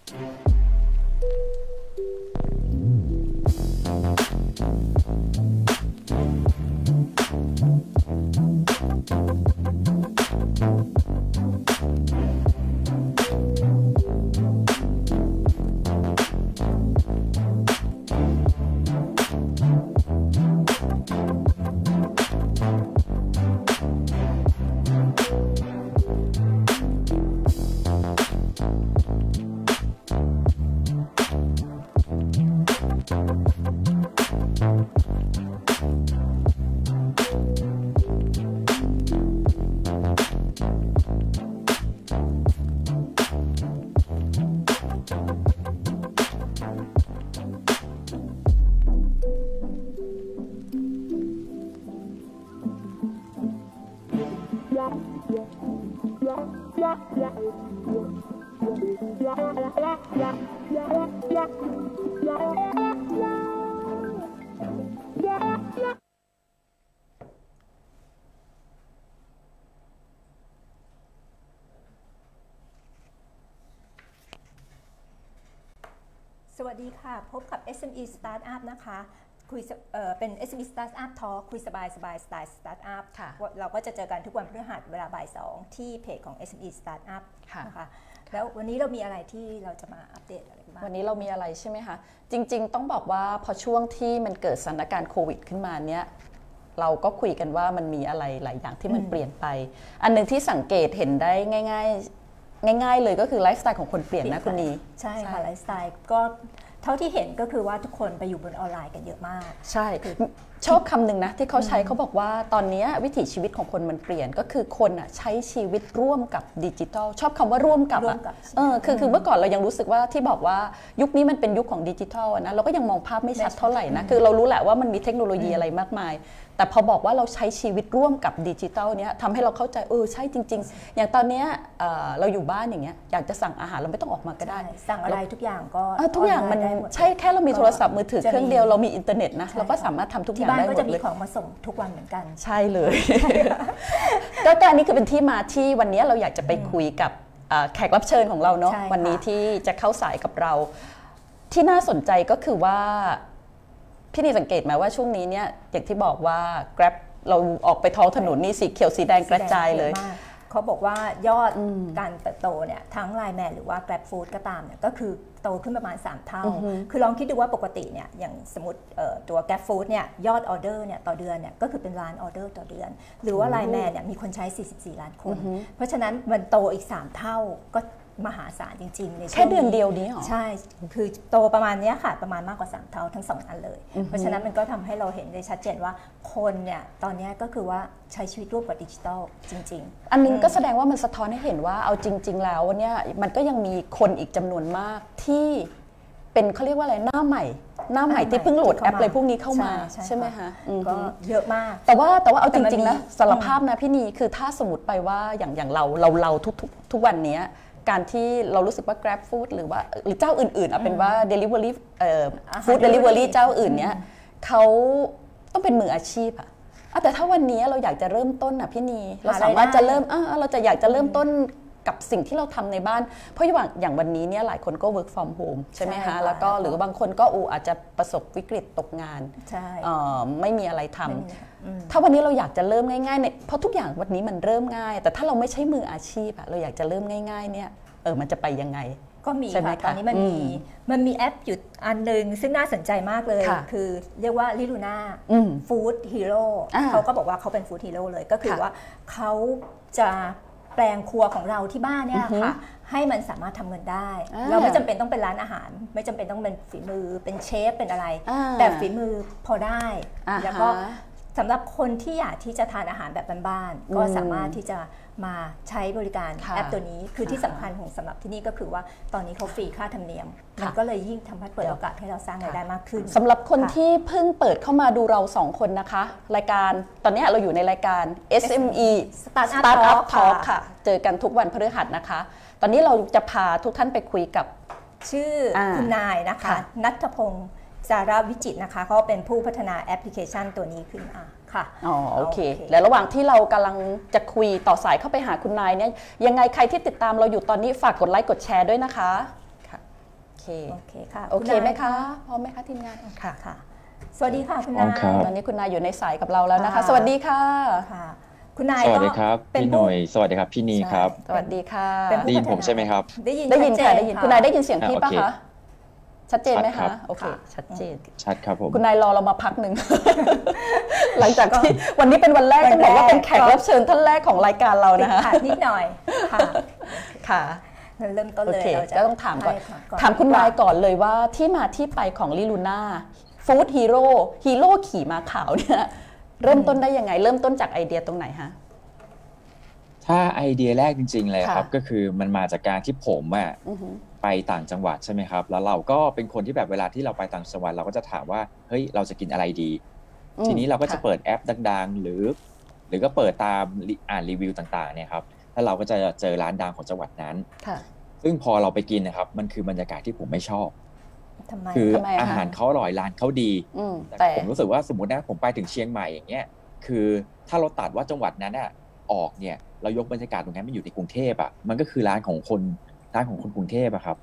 สวัสดีค่ะพบกับ SME Startup นะคะคุยเป็น SME Startup Talk คุยสบายสไตล์ Startup เราก็จะเจอกันทุกวันพฤหัสเวลาบ่าย 2ที่เพจของ SME Startup นะคะแล้ววันนี้เรามีอะไรที่เราจะมาอัปเดตอะไรบ้างวันนี้เรามีอะไรใช่ไหมคะจริงๆต้องบอกว่าพอช่วงที่มันเกิดสถานการณ์โควิดขึ้นมาเนี้ยเราก็คุยกันว่ามันมีอะไรหลายอย่างที่มันเปลี่ยนไปอันนึงที่สังเกตเห็นได้ง่ายเลยก็คือไลฟ์สไตล์ของคนเปลี่ยนนะคุณนีใช่ค่ะไลฟ์สไตล์ก็เท่าที่เห็นก็คือว่าทุกคนไปอยู่บนออนไลน์กันเยอะมากใช่ชอบคำหนึ่งนะที่เขาใช้เขาบอกว่าตอนนี้วิถีชีวิตของคนมันเปลี่ยนก็คือคนอ่ะใช้ชีวิตร่วมกับดิจิทัลชอบคำว่าร่วมกับคือเมื่อก่อนเรายังรู้สึกว่าที่บอกว่ายุคนี้มันเป็นยุคของดิจิทัลนะเราก็ยังมองภาพไม่ชัดเท่าไหร่นะคือเรารู้แหละว่ามันมีเทคโนโลยีอะไรมากมายแต่พอบอกว่าเราใช้ชีวิตร่วมกับดิจิทัลเนี้ยทำให้เราเข้าใจใช่จริงๆอย่างตอนนี้เราอยู่บ้านอย่างเงี้ยอยากจะสั่งอาหารเราไม่ต้องออกมาก็ได้สั่งอะไรทุกอย่างก็ทุกอย่างมันใช่แค่เรามีโทรศัพท์มือถือเครื่องเดียวเรามีอินเทอร์เน็ตนะเราก็สามารถทำทุกอย่างได้หมดเลยที่บ้านก็จะมีของมาส่งทุกวันเหมือนกันใช่เลยก็อันนี้คือเป็นที่มาที่วันนี้เราอยากจะไปคุยกับแขกรับเชิญของเราเนาะวันนี้ที่จะเข้าสายกับเราที่น่าสนใจก็คือว่าพี่นี่สังเกตไหมว่าช่วงนี้เนี่ยอย่างที่บอกว่า Grab เราออกไปท้องถนนนี่สีเขียวสีแดงกระจายเลยเขาบอกว่ายอดการเติบโตเนี่ยทั้ง Line Man หรือว่า Grab Food ก็ตามเนี่ยก็คือโตขึ้นประมาณ3 เท่าคือลองคิดดูว่าปกติเนี่ยอย่างสมมติตัว Grab Food เนี่ยยอดออเดอร์เนี่ยต่อเดือนเนี่ยก็คือเป็นล้านออเดอร์ต่อเดือนหรือว่า Line Man เนี่ยมีคนใช้44 ล้านคนเพราะฉะนั้นมันโตอีก3 เท่าก็มหาศาลจริงๆในแค่เดือนเดียวนี้หรอใช่คือโตประมาณนี้ค่ะประมาณมากกว่า3 เท่าทั้ง2 อันเลยเพราะฉะนั้นมันก็ทำให้เราเห็นได้ชัดเจนว่าคนเนี่ยตอนนี้ก็คือว่าใช้ชีวิตร่วมกับดิจิทัลจริงๆอันนึงก็แสดงว่ามันสะท้อนให้เห็นว่าเอาจริงๆแล้วเนี่ยมันก็ยังมีคนอีกจำนวนมากที่เป็นเขาเรียกว่าอะไรหน้าใหม่ที่เพิ่งโหลดแอปอะไรพวกนี้เข้ามาใช่ไหมคะก็เยอะมากแต่ว่าเอาจริงๆนะสารภาพนะพี่นีคือถ้าสมมติไปว่าอย่างเราทุกวันนี้การที่เรารู้สึกว่า Grab Food หรือเจ้าอื่นๆเอาเป็นว่า Delivery Food Delivery เจ้าอื่นเนี้ยเขาต้องเป็นมืออาชีพอะแต่ถ้าวันนี้เราอยากจะเริ่มต้นอะพี่นีเราสามารถจะเริ่มเราจะอยากจะเริ่มต้นกับสิ่งที่เราทำในบ้านเพราะอย่างวันนี้เนี่ยหลายคนก็ work from home ใช่ไหมคะแล้วก็หรือบางคนก็อาจจะประสบวิกฤตตกงานไม่มีอะไรทำถ้าวันนี้เราอยากจะเริ่มง่ายๆเนี่ยเพราะทุกอย่างวันนี้มันเริ่มง่ายแต่ถ้าเราไม่ใช่มืออาชีพอะเราอยากจะเริ่มง่ายๆเนี่ยมันจะไปยังไงก็มีค่ะตอนนี้มันมีแอปอยู่อันนึงซึ่งน่าสนใจมากเลยคือเรียกว่าลิลูน่าฟู้ดฮีโร่เขาก็บอกว่าเขาเป็นฟู้ดฮีโร่เลยก็คือว่าเขาจะแปลงครัวของเราที่บ้านเนี่ยค่ะให้มันสามารถทำเงินได้เราไม่จำเป็นต้องเป็นร้านอาหารไม่จำเป็นต้องเป็นฝีมือเป็นเชฟเป็นอะไรแต่ฝีมือพอได้แล้วก็สำหรับคนที่อยากที่จะทานอาหารแบบบ้านๆก็สามารถที่จะมาใช้บริการแอปตัวนี้คือที่สำคัญของสำหรับที่นี่ก็คือว่าตอนนี้เขาฟรีค่าธรรมเนียมมันก็เลยยิ่งทำให้เปิดโอกาสให้เราสร้างรายได้มากขึ้นสำหรับคนที่เพิ่งเปิดเข้ามาดูเรา2 คนนะคะรายการตอนนี้เราอยู่ในรายการ SME Startup Talk ค่ะเจอกันทุกวันพฤหัสนะคะตอนนี้เราจะพาทุกท่านไปคุยกับชื่อคุณนายนะคะณัฐพงศ์จาราวิจิตรนะคะเขาเป็นผู้พัฒนาแอปพลิเคชันตัวนี้ขึ้นมาค่ะโอเคแล้วระหว่างที่เรากำลังจะคุยต่อสายเข้าไปหาคุณนายเนี่ยยังไงใครที่ติดตามเราอยู่ตอนนี้ฝากกดไลค์กดแชร์ด้วยนะคะค่ะโอเคไหมคะพร้อมไหมคะทีมงานค่ะสวัสดีค่ะคุณนายตอนนี้คุณนายอยู่ในสายกับเราแล้วนะคะสวัสดีค่ะคุณนายสวัสดีครับพี่หน่ยสวัสดีครับพี่นีครับสวัสดีค่ะได้ยินผมใช่ไหมครับได้ยินค่ะได้ยินคุณนายได้ยินเสียงพี่ปะคะชัดเจนไหมคะโอเคชัดเจนชัดครับผมคุณนายรอเรามาพักหนึ่งหลังจากที่วันนี้เป็นวันแรกต้องบอกว่าเป็นแขกรับเชิญท่านแรกของรายการเรานะคะนิดหน่อยค่ะเริ่มต้นเลยเราต้องถามก่อนถามคุณนายก่อนเลยว่าที่มาที่ไปของลิลูน่าฟู้ดฮีโร่ขี่ม้าขาวเนี่ยเริ่มต้นได้ยังไงเริ่มต้นจากไอเดียตรงไหนคะถ้าไอเดียแรกจริงๆเลยครับก็คือมันมาจากการที่ผมไปต่างจังหวัดใช่ไหมครับแล้วเราก็เป็นคนที่แบบเวลาที่เราไปต่างจังหวัดเราก็จะถามว่าเฮ้ยเราจะกินอะไรดีทีนี้เราก็จะเปิดแอปดังๆหรือก็เปิดตามอ่านรีวิวต่างๆเนี่ยครับแล้วเราก็จะเจอร้านดังของจังหวัดนั้นซึ่งพอเราไปกินนะครับมันคือบรรยากาศที่ผมไม่ชอบคืออาหารเขาอร่อยร้านเขาดีแต่ผมรู้สึกว่าสมมตินะผมไปถึงเชียงใหม่อย่างเงี้ยคือถ้าเราตัดว่าจังหวัดนั้นออกเนี่ยเรายกบรรยากาศตรงนั้นไม่อยู่ในกรุงเทพมันก็คือร้านของคนกรุงเทพครับ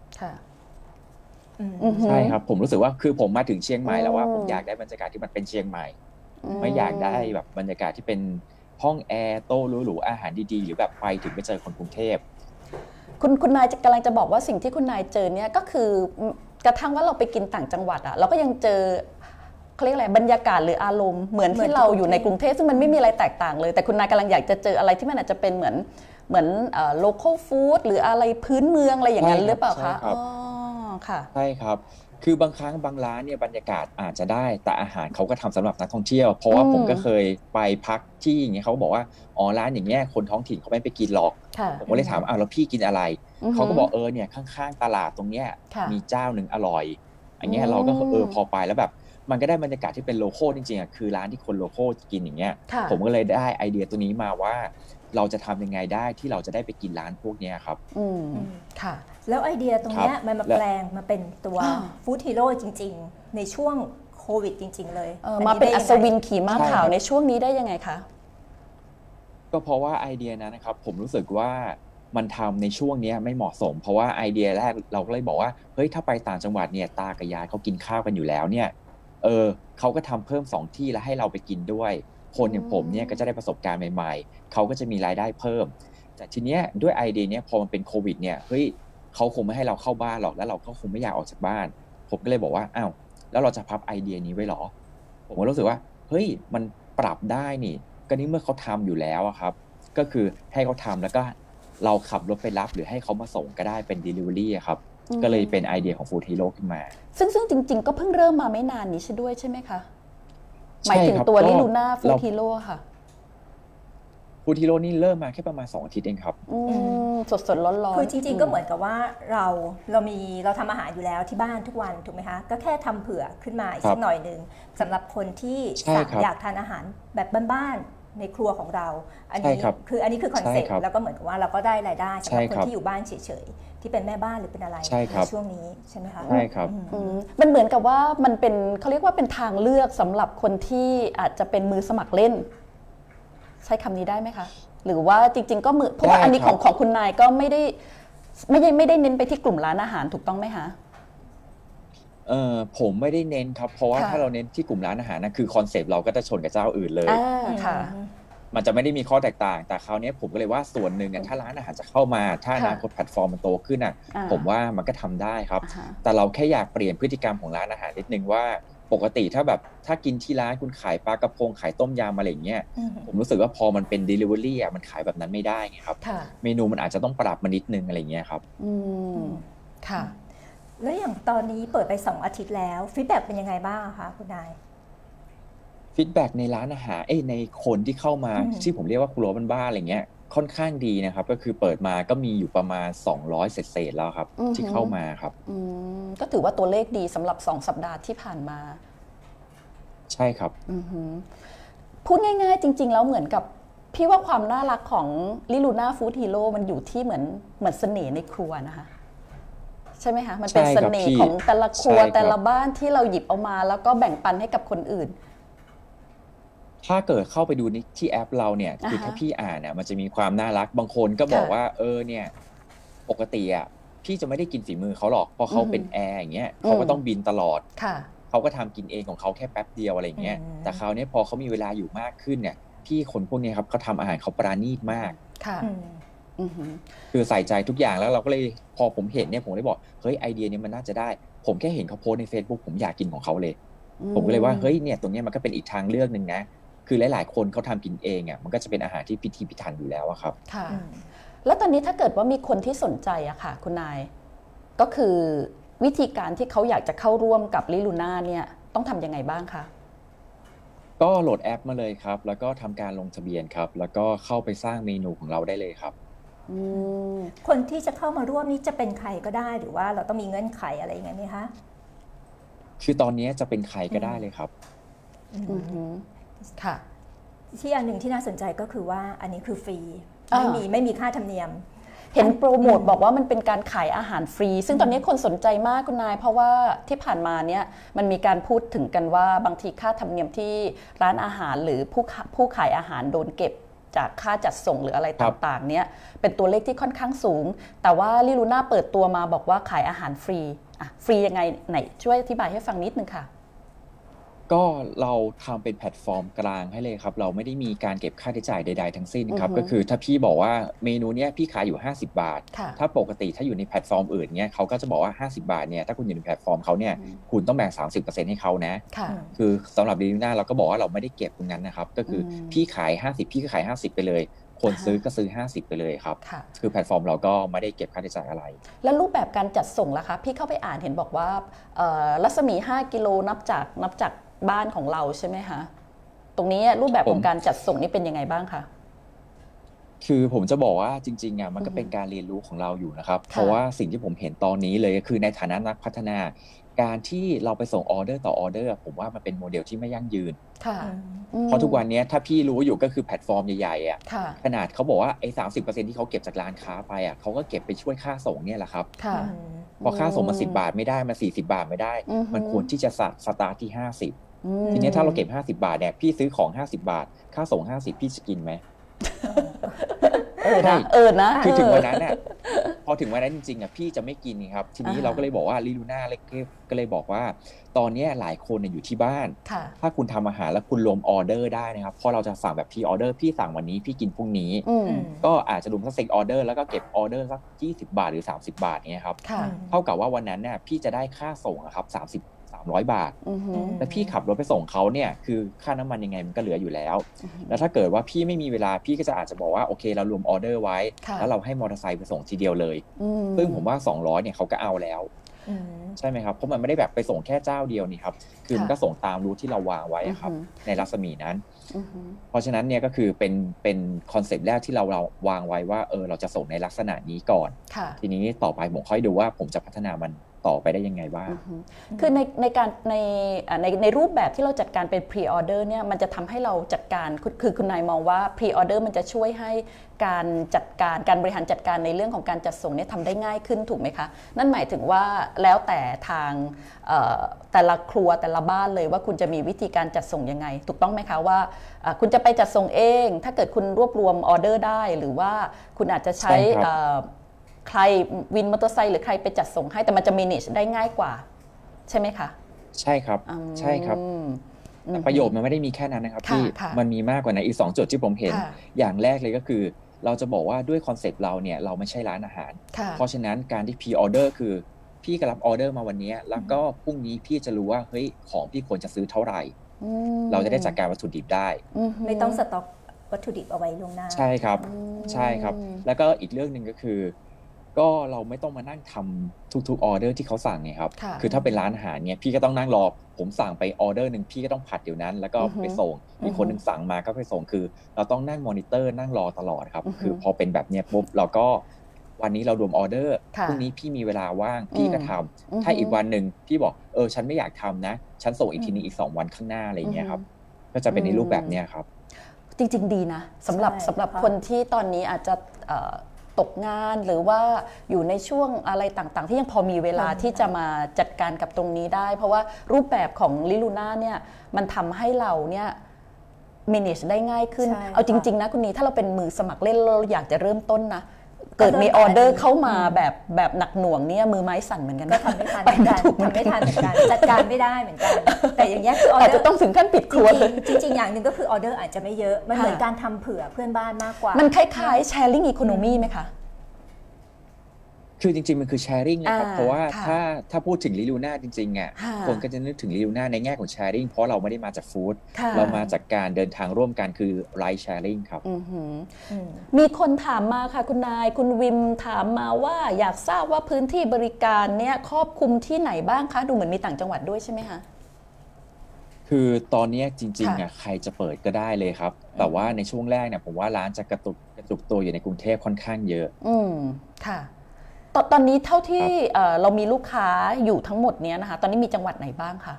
ใช่ครับผมรู้สึกว่าคือผมมาถึงเชียงใหม่แล้วว่าผมอยากได้บรรยากาศที่มันเป็นเชียงใหม่ไม่อยากได้แบบบรรยากาศที่เป็นห้องแอร์โต๊ะหรูๆอาหารดีๆหรือแบบไปถึงไปเจอคนกรุงเทพคุณนายกำลังจะบอกว่าสิ่งที่คุณนายเจอเนี่ยก็คือกระทั่งว่าเราไปกินต่างจังหวัดเราก็ยังเจอเขาเรียกอะไรบรรยากาศหรืออารมณ์เหมือนที่เราอยู่ในกรุงเทพซึ่งมันไม่มีอะไรแตกต่างเลยแต่คุณนายกำลังอยากจะเจออะไรที่มันอาจจะเป็นเหมือนlocal food หรืออะไรพื้นเมืองอะไรอย่างนั้นหรือเปล่าคะอ๋อค่ะใช่ครับคือบางครั้งบางร้านเนี่ยบรรยากาศอาจจะได้แต่อาหารเขาก็ทำสำหรับนักท่องเที่ยวเพราะว่าผมก็เคยไปพักที่อย่างเงี้ยเขาบอกว่าอ๋อร้านอย่างเงี้ยคนท้องถิ่นเขาไม่ไปกินหรอกผมก็เลยถามแล้วพี่กินอะไรเขาก็บอกเนี่ยข้างๆตลาดตรงเนี้ยมีเจ้าหนึ่งอร่อยอย่างเงี้ยเราก็พอไปแล้วแบบมันก็ได้บรรยากาศที่เป็นโลคอลจริงๆคือร้านที่คนโลคอลกินอย่างเงี้ยผมก็เลยได้ไอเดียตัวนี้มาว่าเราจะทำยังไงได้ที่เราจะได้ไปกินร้านพวกนี้ครับค่ะแล้วไอเดียตรงนี้มันมาแปลงมาเป็นตัวฟู้ดฮีโร่จริงๆในช่วงโควิดจริงๆเลยมาเป็นอัศวินขี่ม้าขาวในช่วงนี้ได้ยังไงคะก็เพราะว่าไอเดียนั้นนะครับผมรู้สึกว่ามันทำในช่วงนี้ไม่เหมาะสมเพราะว่าไอเดียแรกเราก็เลยบอกว่าเฮ้ยถ้าไปต่างจังหวัดเนี่ยตากับยายเขากินข้าวกันอยู่แล้วเนี่ยเขาก็ทำเพิ่ม2ที่แล้วให้เราไปกินด้วยคนอย่างผมเนี่ยก็จะได้ประสบการณ์ใหม่ๆเขาก็จะมีรายได้เพิ่มแต่ทีเนี้ยด้วยไอเดียเนี้ยพอมันเป็นโควิดเนี่ยเฮ้ยเขาคงไม่ให้เราเข้าบ้านหรอกแล้วเราก็คงไม่อยากออกจากบ้านผมก็เลยบอกว่าอ้าวแล้วเราจะพับไอเดียนี้ไว้หรอผมก็รู้สึกว่าเฮ้ยมันปรับได้นี่ก็นี่เมื่อเขาทำอยู่แล้วครับก็คือให้เขาทำแล้วก็เราขับรถไปรับหรือให้เขามาส่งก็ได้เป็น delivery ครับก็เลยเป็นไอเดียของ Food Hero ขึ้นมาซึ่งจริงๆก็เพิ่งเริ่มมาไม่นานนี้ใช่ด้วยใช่ไหมคะหมายถึงตัวลิลูน่าฟู้ดฮีโร่ค่ะฟู้ดฮีโร่นี่เริ่มมาแค่ประมาณ2 อาทิตย์เองครับสดๆร้อนๆคือจริงๆก็เหมือนกับว่าเราทำอาหารอยู่แล้วที่บ้านทุกวันถูกไหมคะก็แค่ทำเผื่อขึ้นมาอีกสักหน่อยนึงสำหรับคนที่อยากทานอาหารแบบบ้านๆในครัวของเราอันนี้คือคอนเซ็ปต์แล้วก็เหมือนกับว่าเราก็ได้รายได้สำหรับคนที่อยู่บ้านเฉยๆที่เป็นแม่บ้านหรือเป็นอะไรในช่วงนี้ใช่ไหมคะใช่ครับมันเหมือนกับว่ามันเป็นเขาเรียกว่าเป็นทางเลือกสำหรับคนที่อาจจะเป็นมือสมัครเล่นใช้คำนี้ได้ไหมคะหรือว่าจริงๆก็เพราะว่าอันนี้ของคุณนายก็ไม่ได้เน้นไปที่กลุ่มร้านอาหารถูกต้องไหมคะผมไม่ได้เน้นครับเพราะว่าถ้าเราเน้นที่กลุ่มร้านอาหารนะคือคอนเซปต์เราก็จะชนกับเจ้าอื่นเลยมันจะไม่ได้มีข้อแตกต่างแต่คราวนี้ผมก็เลยว่าส่วนหนึ่งถ้าร้านอาหารจะเข้ามาถ้าอนาคตแพลตฟอร์มมันโตขึ้นผมว่ามันก็ทำได้ครับแต่เราแค่อยากเปลี่ยนพฤติกรรมของร้านอาหารนิดนึงว่าปกติถ้ากินที่ร้านคุณขายปลากระพงขายต้มยำอะไรอย่างเงี้ยผมรู้สึกว่าพอมันเป็น delivery มันขายแบบนั้นไม่ได้ไงครับเมนูมันอาจจะต้องปรับมานิดนึงอะไรเงี้ยครับค่ะแล้วอย่างตอนนี้เปิดไป2 อาทิตย์แล้วฟีดแบ็กเป็นยังไงบ้างคะคุณนายฟีดแบ็กในร้านอาหารในคนที่เข้ามาที่ผมเรียกว่าครัวบ้านๆอะไรเงี้ยค่อนข้างดีนะครับก็คือเปิดมาก็มีอยู่ประมาณ200เศษแล้วครับที่เข้ามาครับก็ถือว่าตัวเลขดีสำหรับ2 สัปดาห์ที่ผ่านมาใช่ครับพูดง่ายๆจริงๆแล้วเหมือนกับพี่ว่าความน่ารักของลิลูน่าฟู้ดฮีโร่มันอยู่ที่เหมือนเสน่ห์ในครัวนะคะใช่ไหมคะมันเป็นเสน่ห์ของแต่ละครัวแต่ละบ้านที่เราหยิบเอามาแล้วก็แบ่งปันให้กับคนอื่นถ้าเกิดเข้าไปดูที่แอปเราเนี่ยคือถ้าพี่อ่านมันจะมีความน่ารักบางคนก็บอกว่าเนี่ยปกติพี่จะไม่ได้กินฝีมือเขาหรอกเพราะเขาเป็นแอร์อย่างเงี้ยเขาก็ต้องบินตลอดเขาก็ทำกินเองของเขาแค่แป๊บเดียวอะไรอย่างเงี้ยแต่คราวนี้พอเขามีเวลาอยู่มากขึ้นเนี่ยพี่คนพวกนี้ครับเขาทำอาหารเขาปราณีตมากคือใส่ใจทุกอย่างแล้วเราก็เลยพอผมเห็นเนี่ยผมเลยบอกเฮ้ยไอเดียนี้มันน่าจะได้ผมแค่เห็นเขาโพสใน Facebook ผมอยากกินของเขาเลยผมก็เลยว่าเฮ้ยเนี่ยตรงนี้มันก็เป็นอีกทางเลือกนึงนะคือหลายๆคนเขาทำกินเองอ่ะมันก็จะเป็นอาหารที่พิถีพิถันอยู่แล้วครับค่ะแล้วตอนนี้ถ้าเกิดว่ามีคนที่สนใจอะค่ะคุณนายก็คือวิธีการที่เขาอยากจะเข้าร่วมกับลิลูน่าเนี่ยต้องทำยังไงบ้างคะก็โหลดแอปมาเลยครับแล้วก็ทำการลงทะเบียนครับแล้วก็เข้าไปสร้างเมนูของเราได้เลยครับคนที่จะเข้ามาร่วมนี้จะเป็นใครก็ได้หรือว่าเราต้องมีเงื่อนไขอะไรอย่างเงี้ยไหมคะคือตอนนี้จะเป็นใครก็ได้เลยครับค่ะที่อันหนึ่งที่น่าสนใจก็คือว่าอันนี้คือฟรีไม่มีค่าธรรมเนียมเห็นโปรโมทบอกว่ามันเป็นการขายอาหารฟรีซึ่งตอนนี้คนสนใจมากคุณนายเพราะว่าที่ผ่านมาเนี่ยมันมีการพูดถึงกันว่าบางทีค่าธรรมเนียมที่ร้านอาหารหรือผู้ขายอาหารโดนเก็บจากค่าจัดส่งหรืออะไรต่างๆเนี่ยเป็นตัวเลขที่ค่อนข้างสูงแต่ว่าลิลูน่าเปิดตัวมาบอกว่าขายอาหารฟรีฟรียังไงไหนช่วยอธิบายให้ฟังนิดนึงค่ะก็เราทำเป็นแพลตฟอร์มกลางให้เลยครับเราไม่ได้มีการเก็บค่าใช้จ่ายใดๆทั้งสิ้นครับก็คือถ้าพี่บอกว่าเมนูเนี้ยพี่ขายอยู่50 บาทถ้าปกติถ้าอยู่ในแพลตฟอร์มอื่นเนี้ยเขาก็จะบอกว่า50 บาทเนี่ยถ้าคุณอยู่ในแพลตฟอร์มเขาเนี่ยคุณต้องแบ่ง 30% ให้เขานะคือสำหรับลิลูน่าเราก็บอกว่าเราไม่ได้เก็บตรงนั้นนะครับก็คือพี่ขาย50พี่ก็ขาย50ไปเลยคนซื้อก็ซื้อ50ไปเลยครับคือแพลตฟอร์มเราก็ไม่ได้เก็บค่าใช้จ่ายอะไรแล้วรูปแบบการจัดส่งล่ะคะพี่เข้าไปอ่านเห็นบอกว่ารัศมี5 กิโลนับจากบ้านของเราใช่ไหมคะตรงนี้รูปแบบของการจัดส่งนี่เป็นยังไงบ้างคะคือผมจะบอกว่าจริงๆอ่ะมันก็เป็นการเรียนรู้ของเราอยู่นะครับเพราะว่าสิ่งที่ผมเห็นตอนนี้เลยก็คือในฐานะนักพัฒนาการที่เราไปส่งออเดอร์ต่อออเดอร์ผมว่ามันเป็นโมเดลที่ไม่ยั่งยืนเพราะทุกวันนี้ถ้าพี่รู้อยู่ก็คือแพลตฟอร์มใหญ่ๆอ่ะขนาดเขาบอกว่าไอ้30%ที่เขาเก็บจากร้านค้าไปอ่ะเขาก็เก็บไปช่วยค่าส่งเนี่ยแหละครับพอค่าส่งมา10 บาทไม่ได้มา40 บาทไม่ได้มันควรที่จะสตาร์ทที่50ทีนี้ถ้าเราเก็บ50 บาทเนี่ยพี่ซื้อของ50 บาทค่าส่ง50พี่จะกินไหมนะคือถึงวันนั้นน่ะพอถึงวันนั้นจริงๆอ่ะพี่จะไม่กินครับทีนี้เราก็เลยบอกว่าลิลูน่าก็เลยบอกว่าตอนนี้หลายคนอยู่ที่บ้านถ้าคุณทำอาหารแล้วคุณรวมออเดอร์ได้นะครับเพราะเราจะสั่งแบบพรีออเดอร์พี่สั่งวันนี้พี่กินพรุ่งนี้ก็อาจจะรวมสัก10 ออเดอร์แล้วก็เก็บออเดอร์สัก20 บาทหรือ30 บาทเนี่ยครับเท่ากับว่าวันนั้นเนี่ยพี่จะได้ค่าส่งครับ300 บาทแต่พี่ขับรถไปส่งเขาเนี่ยคือค่าน้ำมันยังไงมันก็เหลืออยู่แล้วแล้วถ้าเกิดว่าพี่ไม่มีเวลาพี่ก็จะอาจจะบอกว่าโอเคเรารวมออเดอร์ไว้แล้วเราให้มอเตอร์ไซค์ไปส่งทีเดียวเลยซึ่งผมว่า200เนี่ยเขาก็เอาแล้วใช่ไหมครับเพราะมันไม่ได้แบบไปส่งแค่เจ้าเดียวนี่ครับคือมันก็ส่งตามรูทที่เราวางไว้ครับในรัศมีนั้นเพราะฉะนั้นเนี่ยก็คือเป็นคอนเซปต์แรกที่เราวางไว้ว่าเราจะส่งในลักษณะนี้ก่อนทีนี้ต่อไปผมค่อยดูว่าผมจะพัฒนามันต่อไปได้ยังไงบ้างคือในรูปแบบที่เราจัดการเป็น pre order เนี่ยมันจะทำให้เราจัดการคือคุณนายมองว่า pre order มันจะช่วยให้การจัดการบริหารจัดการในเรื่องของการจัดส่งเนี่ยทำได้ง่ายขึ้นถูกไหมคะนั่นหมายถึงว่าแล้วแต่ทางแต่ละครัวแต่ละบ้านเลยว่าคุณจะมีวิธีการจัดส่งยังไงถูกต้องไหมคะว่าคุณจะไปจัดส่งเองถ้าเกิดคุณรวบรวมออเดอร์ได้หรือว่าคุณอาจจะใช้ใครวินมอเตอร์ไซค์หรือใครไปจัดส่งให้แต่มันจะ manage ได้ง่ายกว่าใช่ไหมคะใช่ครับใช่ครับแต่ประโยชน์มันไม่ได้มีแค่นั้นนะครับที่มันมีมากกว่านั้นอีก2 จุดที่ผมเห็นอย่างแรกเลยก็คือเราจะบอกว่าด้วยคอนเซ็ปต์เราเนี่ยเราไม่ใช่ร้านอาหารเพราะฉะนั้นการที่พรีออเดอร์คือพี่ก็รับออเดอร์มาวันนี้แล้วก็พรุ่งนี้พี่จะรู้ว่าเฮ้ยของพี่ควรจะซื้อเท่าไหร่เราจะได้จัดการวัตถุดิบได้ไม่ต้องสต็อกวัตถุดิบเอาไว้ล่วงหน้าใช่ครับใช่ครับแล้วก็อีกเรื่องนึงก็คือก็เราไม่ต้องมานั่งทำทุกๆออเดอร์ที่เขาสั่งไงครับคือถ้าเป็นร้านอาหารเนี่ยพี่ก็ต้องนั่งรอผมสั่งไปออเดอร์นึงพี่ก็ต้องผัดเดี๋ยวนั้นแล้วก็ไปส่งมีคนนึงสั่งมาก็ไปส่งคือเราต้องนั่งมอนิเตอร์นั่งรอตลอดครับคือพอเป็นแบบนี้ปุ๊บเราก็วันนี้เรารวมออเดอร์พรุ่งนี้พี่มีเวลาว่างพี่ก็ทำถ้าอีกวันนึงพี่บอกฉันไม่อยากทำนะฉันส่งอีกทีนึงอีก2 วันข้างหน้าอะไรเงี้ยครับก็จะเป็นในรูปแบบนี้ครับจริงๆดีนะสำหรับคนที่ตอนนี้อาจจะตกงานหรือว่าอยู่ในช่วงอะไรต่างๆที่ยังพอมีเวลาที่จะมาจัดการกับตรงนี้ได้เพราะว่ารูปแบบของลิลูน่าเนี่ยมันทำให้เราเนี่ย manage ได้ง่ายขึ้นเอาจริงๆนะคุณนีถ้าเราเป็นมือสมัครเล่นเราอยากจะเริ่มต้นนะเกิดมีออเดอร์เข้ามาแบบหนักหน่วงเนี่ยมือไม้สั่นเหมือนกันก็ทำไม่ทันเหมือนกันทำไม่ทันเหมือนกันจัดการไม่ได้เหมือนกันแต่อย่างเงี้ยคือออเดอร์อาจจะต้องถึงขั้นปิดครัวจริงๆอย่างหนึ่งก็คือออเดอร์อาจจะไม่เยอะมันเหมือนการทำเผื่อเพื่อนบ้านมากกว่ามันคล้ายๆ sharing economy ไหมคะคือจริงๆมันคือแชร์ริ่งนะครับเพราะว่าถ้าพูดถึงลิลูน่าจริงๆอ่ะคนก็จะนึกถึงลิลูน่าในแง่ของแชร์ริ่งเพราะเราไม่ได้มาจากฟู้ดเรามาจากการเดินทางร่วมกันคือไลฟ์แชร์ริ่งครับมีคนถามมาค่ะคุณนายคุณวิมถามมาว่าอยากทราบว่าพื้นที่บริการเนี่ยครอบคลุมที่ไหนบ้างคะดูเหมือนมีต่างจังหวัดด้วยใช่ไหมคะคือตอนนี้จริงๆอ่ะใครจะเปิดก็ได้เลยครับแต่ว่าในช่วงแรกเนี่ยผมว่าร้านจะกระจุกตัวอยู่ในกรุงเทพค่อนข้างเยอะค่ะตอนนี้เท่าที่เรามีลูกค้าอยู่ทั้งหมดเนี้ยนะคะตอนนี้มีจังหวัดไหนบ้างคะ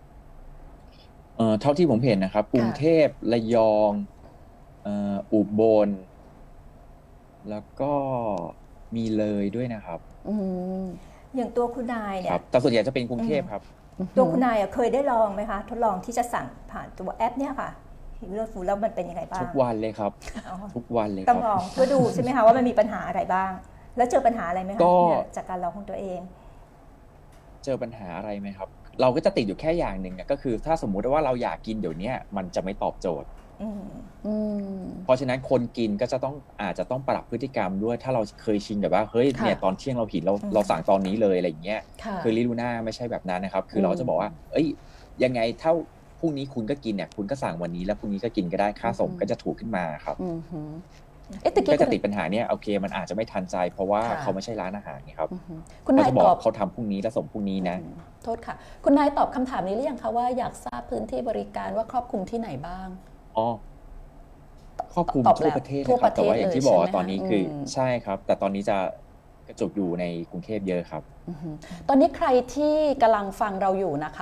เท่าที่ผมเห็นนะครับกรุงเทพระยองอุบลแล้วก็มีเลยด้วยนะครับอย่างตัวคุณนายเนี่ยแต่ส่วนใหญ่จะเป็นกรุงเทพครับตัวคุณนายเคยได้ลองไหมคะทดลองที่จะสั่งผ่านตัวแอปเนี่ยค่ะฮิลโลฟู้ดแล้วมันเป็นยังไงบ้างทุกวันเลยครับทุกวันเลยต้องลองเพื่อดูใช่ไหมคะว่ามันมีปัญหาอะไรบ้างแล้วเจอปัญหาอะไรไหมคะจากการลองของตัวเองเจอปัญหาอะไรไหมครับเราก็จะติดอยู่แค่อย่างหนึ่งก็คือถ้าสมมุติว่าเราอยากกินเดี๋ยวนี้มันจะไม่ตอบโจทย์เพราะฉะนั้นคนกินก็จะอาจจะต้องปรับพฤติกรรมด้วยถ้าเราเคยชินแบบว่าเฮ้ยเนี่ยตอนเที่ยงเราหิวเราสั่งตอนนี้เลยอะไรอย่างเงี้ยคือลิลูน่าไม่ใช่แบบนั้นนะครับคือเราจะบอกว่าเอ้ยยังไงถ้าพรุ่งนี้คุณก็กินเนี่ยคุณก็สั่งวันนี้แล้วพรุ่งนี้ก็กินก็ได้ค่าส่งก็จะถูกขึ้นมาครับก็จะติดปัญหาเนี่ยโอเคมันอาจจะไม่ทันใจเพราะว่าเขาไม่ใช่ร้านอาหารนี่ครับคุณนายตอบเขาทำพรุ่งนี้แล้วส่งพรุ่งนี้นะโทษค่ะคุณนายตอบคำถามนี้หรือยังคะว่าอยากทราบพื้นที่บริการว่าครอบคลุมที่ไหนบ้างครอบคลุมทั่วประเทศนะครับแต่ว่าอย่างที่บอกตอนนี้คือใช่ครับแต่ตอนนี้จะกระจุกอยู่ในกรุงเทพเยอะครับตอนนี้ใครที่กำลังฟังเราอยู่นะคะ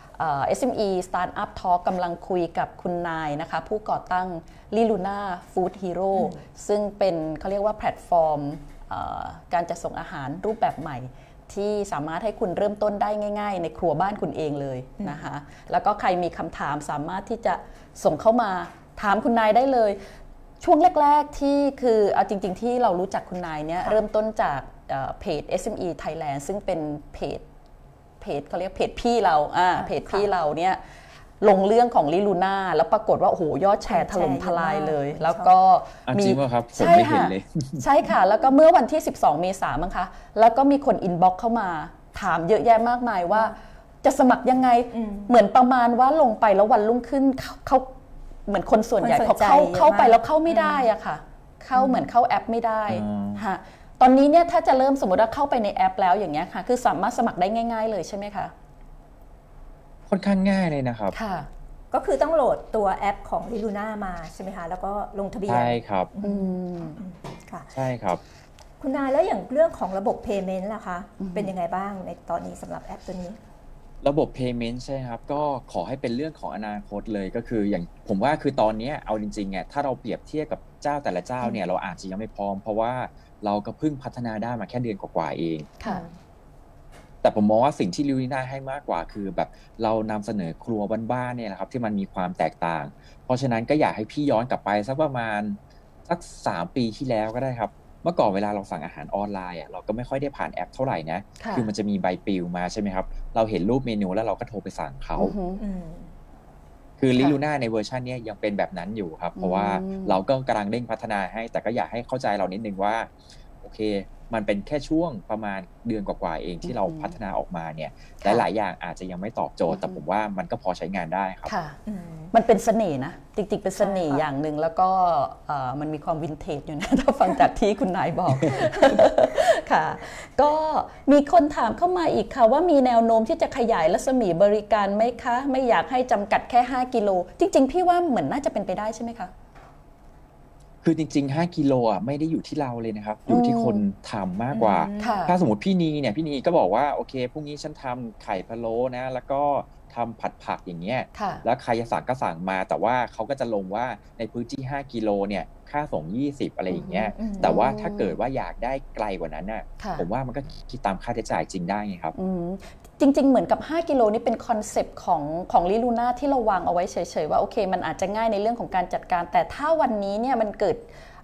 SME Startup Talk กำลังคุยกับคุณนายนะคะผู้ก่อตั้ง Liluna Food Hero ซึ่งเป็นเขาเรียกว่าแพลตฟอร์มการจัดส่งอาหารรูปแบบใหม่ที่สามารถให้คุณเริ่มต้นได้ง่ายๆในครัวบ้านคุณเองเลยนะคะแล้วก็ใครมีคำถามสามารถที่จะส่งเข้ามาถามคุณนายได้เลยช่วงแรกๆที่คือเอาจริงๆที่เรารู้จักคุณนายเนี่ยเริ่มต้นจากเพจ SME Thailand ซึ่งเป็นเพจเขาเรียกเพจพี่เราเพจพี่เราเนี่ยลงเรื่องของลิลูน่าแล้วปรากฏว่าโอ้โหยอดแชร์ถล่มทลายเลยแล้วก็มีจริงป่ะครับผมไม่เห็นเลยใช่ค่ะแล้วก็เมื่อวันที่12 เมษายนมั้งคะแล้วก็มีคนอินบ็อกซ์เข้ามาถามเยอะแยะมากมายว่าจะสมัครยังไงเหมือนประมาณว่าลงไปแล้ววันรุ่งขึ้นเขาเหมือนคนส่วนใหญ่เขาเข้าไปแล้วเข้าไม่ได้อะค่ะเข้าเหมือนเข้าแอปไม่ได้ค่ะตอนนี้เนี่ยถ้าจะเริ่มสมมติว่าเข้าไปในแอปแล้วอย่างเงี้ยค่ะคือสามารถสมัครได้ง่ายๆเลยใช่ไหมคะค่อนข้างง่ายเลยนะครับค่ะก็คือต้องโหลดตัวแอปของ Liluna มาใช่ไหมคะแล้วก็ลงทะเบียนใช่ครับค่ะใช่ครับคุณนายแล้วอย่างเรื่องของระบบ payment ล่ะคะเป็นยังไงบ้างในตอนนี้สำหรับแอปตัวนี้ระบบ payment ใช่ครับก็ขอให้เป็นเรื่องของอนาคตเลยก็คืออย่างผมว่าคือตอนนี้เอาจริงๆเนี่ยถ้าเราเปรียบเทียบกับเจ้าแต่ละเจ้าเนี่ยเราอาจจะยังไม่พร้อมเพราะว่าเราก็เพิ่งพัฒนาได้มาแค่เดือนกว่าๆเองแต่ผมมองว่าสิ่งที่ลิลูน่าให้มากกว่าคือแบบเรานำเสนอครัวบ้านๆเนี่ยนะครับที่มันมีความแตกต่างเพราะฉะนั้นก็อยากให้พี่ย้อนกลับไปสักประมาณสัก3 ปีที่แล้วก็ได้ครับเมื่อก่อนเวลาเราสั่งอาหารออนไลน์เราก็ไม่ค่อยได้ผ่านแอปเท่าไหร่นะคือมันจะมีใบปลิวมาใช่ไหมครับเราเห็นรูปเมนูแล้วเราก็โทรไปสั่งเขาคือลิลูน่าในเวอร์ชันนี้ยังเป็นแบบนั้นอยู่ครับเพราะว่าเราก็กำลังเร่งพัฒนาให้แต่ก็อยากให้เข้าใจเรานิดนึงว่าโอเคมันเป็นแค่ช่วงประมาณเดือนกว่าๆเองที่เราพัฒนาออกมาเนี่ยหลายอย่างอาจจะยังไม่ตอบโจทย์แต่ผมว่ามันก็พอใช้งานได้ครับมันเป็นเสน่ห์นะจริงๆเป็นเสน่ห์อย่างหนึ่งแล้วก็มันมีความวินเทจอยู่นะถ้าฟังจากที่คุณนายบอกค่ะก็มีคนถามเข้ามาอีกค่ะว่ามีแนวโน้มที่จะขยายรัศมีบริการไหมคะไม่อยากให้จำกัดแค่5 กิโลจริงๆพี่ว่าเหมือนน่าจะเป็นไปได้ใช่ไหมคะคือจริงๆ5 กิโลไม่ได้อยู่ที่เราเลยนะครับอยู่ที่คนทำมากกว่าถ้าสมมติพี่นีก็บอกว่าโอเคพรุ่งนี้ฉันทำไข่พะโล้นะแล้วก็ทำผัดผักอย่างเงี้ยแล้วใครจะสั่งก็สั่งมาแต่ว่าเขาก็จะลงว่าในพื้นที่5 กิโลเนี่ยค่าส่ง20อะไรอย่างเงี้ยแต่ว่าถ้าเกิดว่าอยากได้ไกลกว่านั้นน่ะผมว่ามันก็คิดตามค่าใช้จ่ายจริงได้ไงครับจริงๆเหมือนกับ5 กิโลนี่เป็นคอนเซปต์ของลิลูน่าที่เราวางเอาไว้เฉยๆว่าโอเคมันอาจจะง่ายในเรื่องของการจัดการแต่ถ้าวันนี้เนี่ยมันเกิด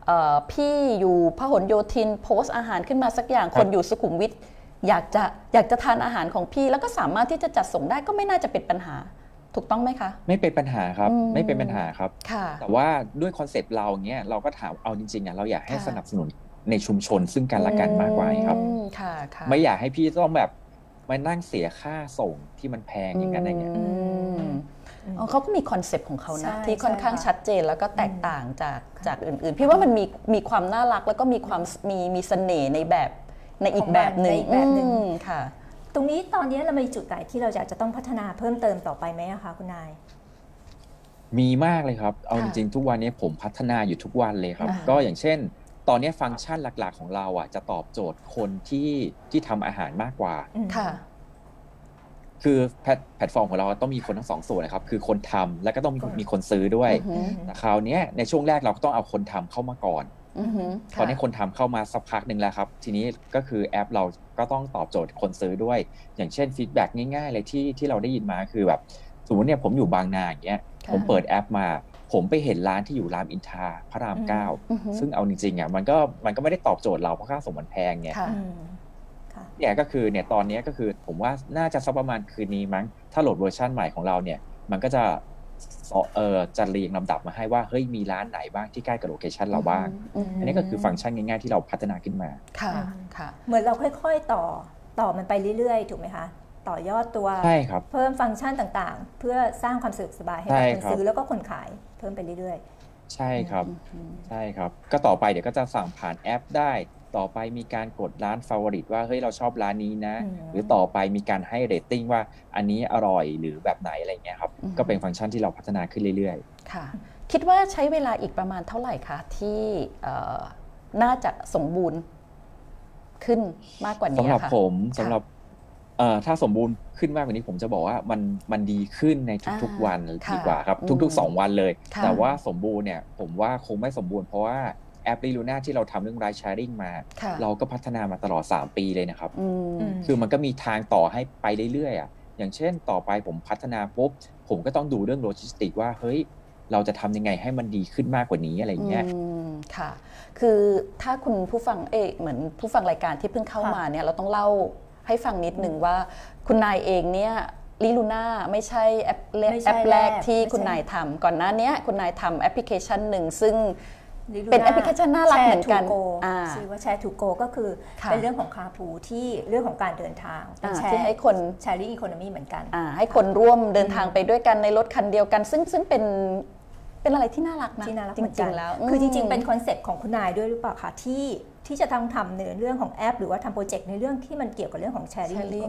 พี่อยู่พหลโยธินโพสต์อาหารขึ้นมาสักอย่างคนอยู่สุขุมวิทอยากจะทานอาหารของพี่แล้วก็สามารถที่จะจัดส่งได้ก็ไม่น่าจะเป็นปัญหาถูกต้องไหมคะไม่เป็นปัญหาครับไม่เป็นปัญหาครับแต่ว่าด้วยคอนเซปต์เราเงี้ยเราก็ถามเอาจริงๆเราอยากให้สนับสนุนในชุมชนซึ่งกันและกันมากกว่าครับไม่อยากให้พี่ต้องแบบมานั่งเสียค่าส่งที่มันแพงอย่างนั้นอะไรเงี้ยเขาก็มีคอนเซปต์ของเขานะที่ค่อนข้างชัดเจนแล้วก็แตกต่างจากอื่นๆพี่ว่ามันมีความน่ารักแล้วก็มีความมีเสน่ห์ในอีกแบบหนึ่งค่ะตรงนี้ตอนนี้เรามีจุดไหนที่เราอยากจะต้องพัฒนาเพิ่มเติมต่อไปไหมคะคุณนายมีมากเลยครับเอาจริงๆทุกวันนี้ผมพัฒนาอยู่ทุกวันเลยครับก็อย่างเช่นตอนนี้ฟังก์ชันหลักๆของเราจะตอบโจทย์คนที่ทำอาหารมากกว่าค่ะคือแพลตฟอร์มของเราต้องมีคนทั้งสองส่วนนะครับคือคนทำแล้วก็ต้องมีคนซื้อด้วยแต่คราวนี้ในช่วงแรกเราก็ต้องเอาคนทำเข้ามาก่อนตอนนี้คนทำเข้ามาสักพักหนึ่งแล้วครับทีนี้ก็คือแอปเราก็ต้องตอบโจทย์คนซื้อด้วยอย่างเช่นฟีดแบ็กง่ายๆเลยที่เราได้ยินมาคือแบบสมมติเนี่ยผมอยู่บางนาอย่างเงี้ยผมเปิดแอปมาผมไปเห็นร้านที่อยู่รามอินทราพระราม9ซึ่งเอาจริงๆมันก็ไม่ได้ตอบโจทย์เราเพราะค่าส่งมันแพงไงเนี่ยก็คือเนี่ยตอนนี้ก็คือผมว่าน่าจะสักประมาณคืนนี้มั้งถ้าโหลดเวอร์ชันใหม่ของเราเนี่ยมันก็จะเรียงลำดับมาให้ว่าเฮ้ยมีร้านไหนบ้างที่ใกล้กับโลเคชันเราบ้างอันนี้ก็คือฟังก์ชันง่ายๆที่เราพัฒนาขึ้นมาค่ะเหมือนเราค่อยๆต่อมันไปเรื่อยๆถูกไหมคะต่อยอดตัวเพิ่มฟังก์ชันต่างๆเพื่อสร้างความสะดวกสบายให้กับคนซื้อแล้วก็คนขายเพิ่มไปเรื่อยๆใช่ครับใช่ครับก็ต่อไปเดี๋ยวก็จะสั่งผ่านแอปได้ต่อไปมีการกดร้านฟาโวริตว่าเฮ้ยเราชอบร้านนี้นะหรือต่อไปมีการให้เรตติ้งว่าอันนี้อร่อยหรือแบบไหนอะไรเงี้ยครับก็เป็นฟังก์ชันที่เราพัฒนาขึ้นเรื่อยๆค่ะคิดว่าใช้เวลาอีกประมาณเท่าไหร่คะที่น่าจะสมบูรณ์ขึ้นมากกว่านี้สำหรับผมสำหรับถ้าสมบูรณ์ขึ้นมากกว่านี้ผมจะบอกว่ามันดีขึ้นในทุกๆวันดีกว่าครับทุกๆ2วันเลยแต่ว่าสมบูรณ์เนี่ยผมว่าคงไม่สมบูรณ์เพราะว่าแอป Liluna ที่เราทำเรื่อง Ride Sharing มาเราก็พัฒนามาตลอด3ปีเลยนะครับคือมันก็มีทางต่อให้ไปเรื่อยๆอย่างเช่นต่อไปผมพัฒนาปุ๊บผมก็ต้องดูเรื่องโลจิสติกว่าเฮ้ยเราจะทำยังไงให้มันดีขึ้นมากกว่านี้อะไรเงี้ยค่ะคือถ้าคุณผู้ฟังเหมือนผู้ฟังรายการที่เพิ่งเข้ามาเนี่ยเราต้องเล่าให้ฟังนิดนึงว่าคุณนายเองเนี่ยLilunaไม่ใช่แอปแรกที่คุณนายทำก่อนหน้านี้คุณนายทำแอปพลิเคชันหนึ่งซึ่งเป็นแอปพลิเคชันน่ารักเหมือนกันชื่อว่าแชร์ทูโกก็คือเป็นเรื่องของคาพูที่เรื่องของการเดินทางที่ให้คนแชร์ลิ่งอีโคโนมีเหมือนกันให้คนร่วมเดินทางไปด้วยกันในรถคันเดียวกันซึ่งเป็นอะไรที่น่ารักนะจริงๆแล้วคือจริงๆเป็นคอนเซ็ปต์ของคุณนายด้วยหรือเปล่าคะที่จะทำในเรื่องของแอปหรือว่าทำโปรเจกต์ในเรื่องที่มันเกี่ยวกับเรื่องของแชร์ลิ่ง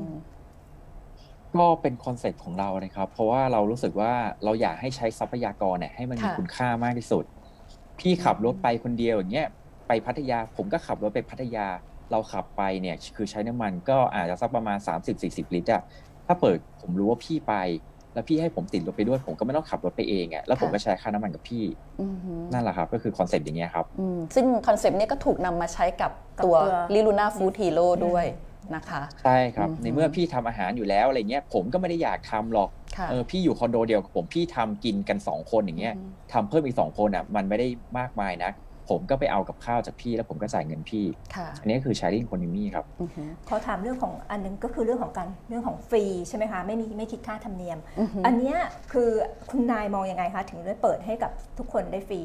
ก็เป็นคอนเซ็ปต์ของเรานะครับเพราะว่าเรารู้สึกว่าเราอยากให้ใช้ทรัพยากรเนี่ยให้มันมีคุณค่ามากที่สุดพี่ขับรถไปคนเดียวอย่างเงี้ยไปพัทยาผมก็ขับรถไปพัทยาเราขับไปเนี่ยคือใช้น้ำมันก็อาจจะสักประมาณ 30-40 ลิตรอะถ้าเปิดผมรู้ว่าพี่ไปแล้วพี่ให้ผมติดรถไปด้วยผมก็ไม่ต้องขับรถไปเองอ่ะแล้วผมก็ใช้ค่าน้ำมันกับพี่นั่นแหละครับก็คือคอนเซปต์อย่างเงี้ยครับซึ่งคอนเซปต์นี้ก็ถูกนำมาใช้กับตัว Liluna Food Hero ด้วยนะคะใช่ครับในเมื่อพี่ทำอาหารอยู่แล้วอะไรเงี้ยผมก็ไม่ได้อยากทำหรอกพี่อยู่คอนโดเดียวกับผมพี่ทำกินกัน2คนอย่างเงี้ยทำเพิ่มอีก2คนอ่ะมันไม่ได้มากมายนะผมก็ไปเอากับข้าวจากพี่แล้วผมก็จ่ายเงินพี่อันนี้คือ sharing economy ครับขอถามเรื่องของอันนึงก็คือเรื่องของฟรีใช่ไหมคะไม่คิดค่าธรรมเนียมอันนี้คือคุณนายมองยังไงคะถึงได้เปิดให้กับทุกคนได้ฟรี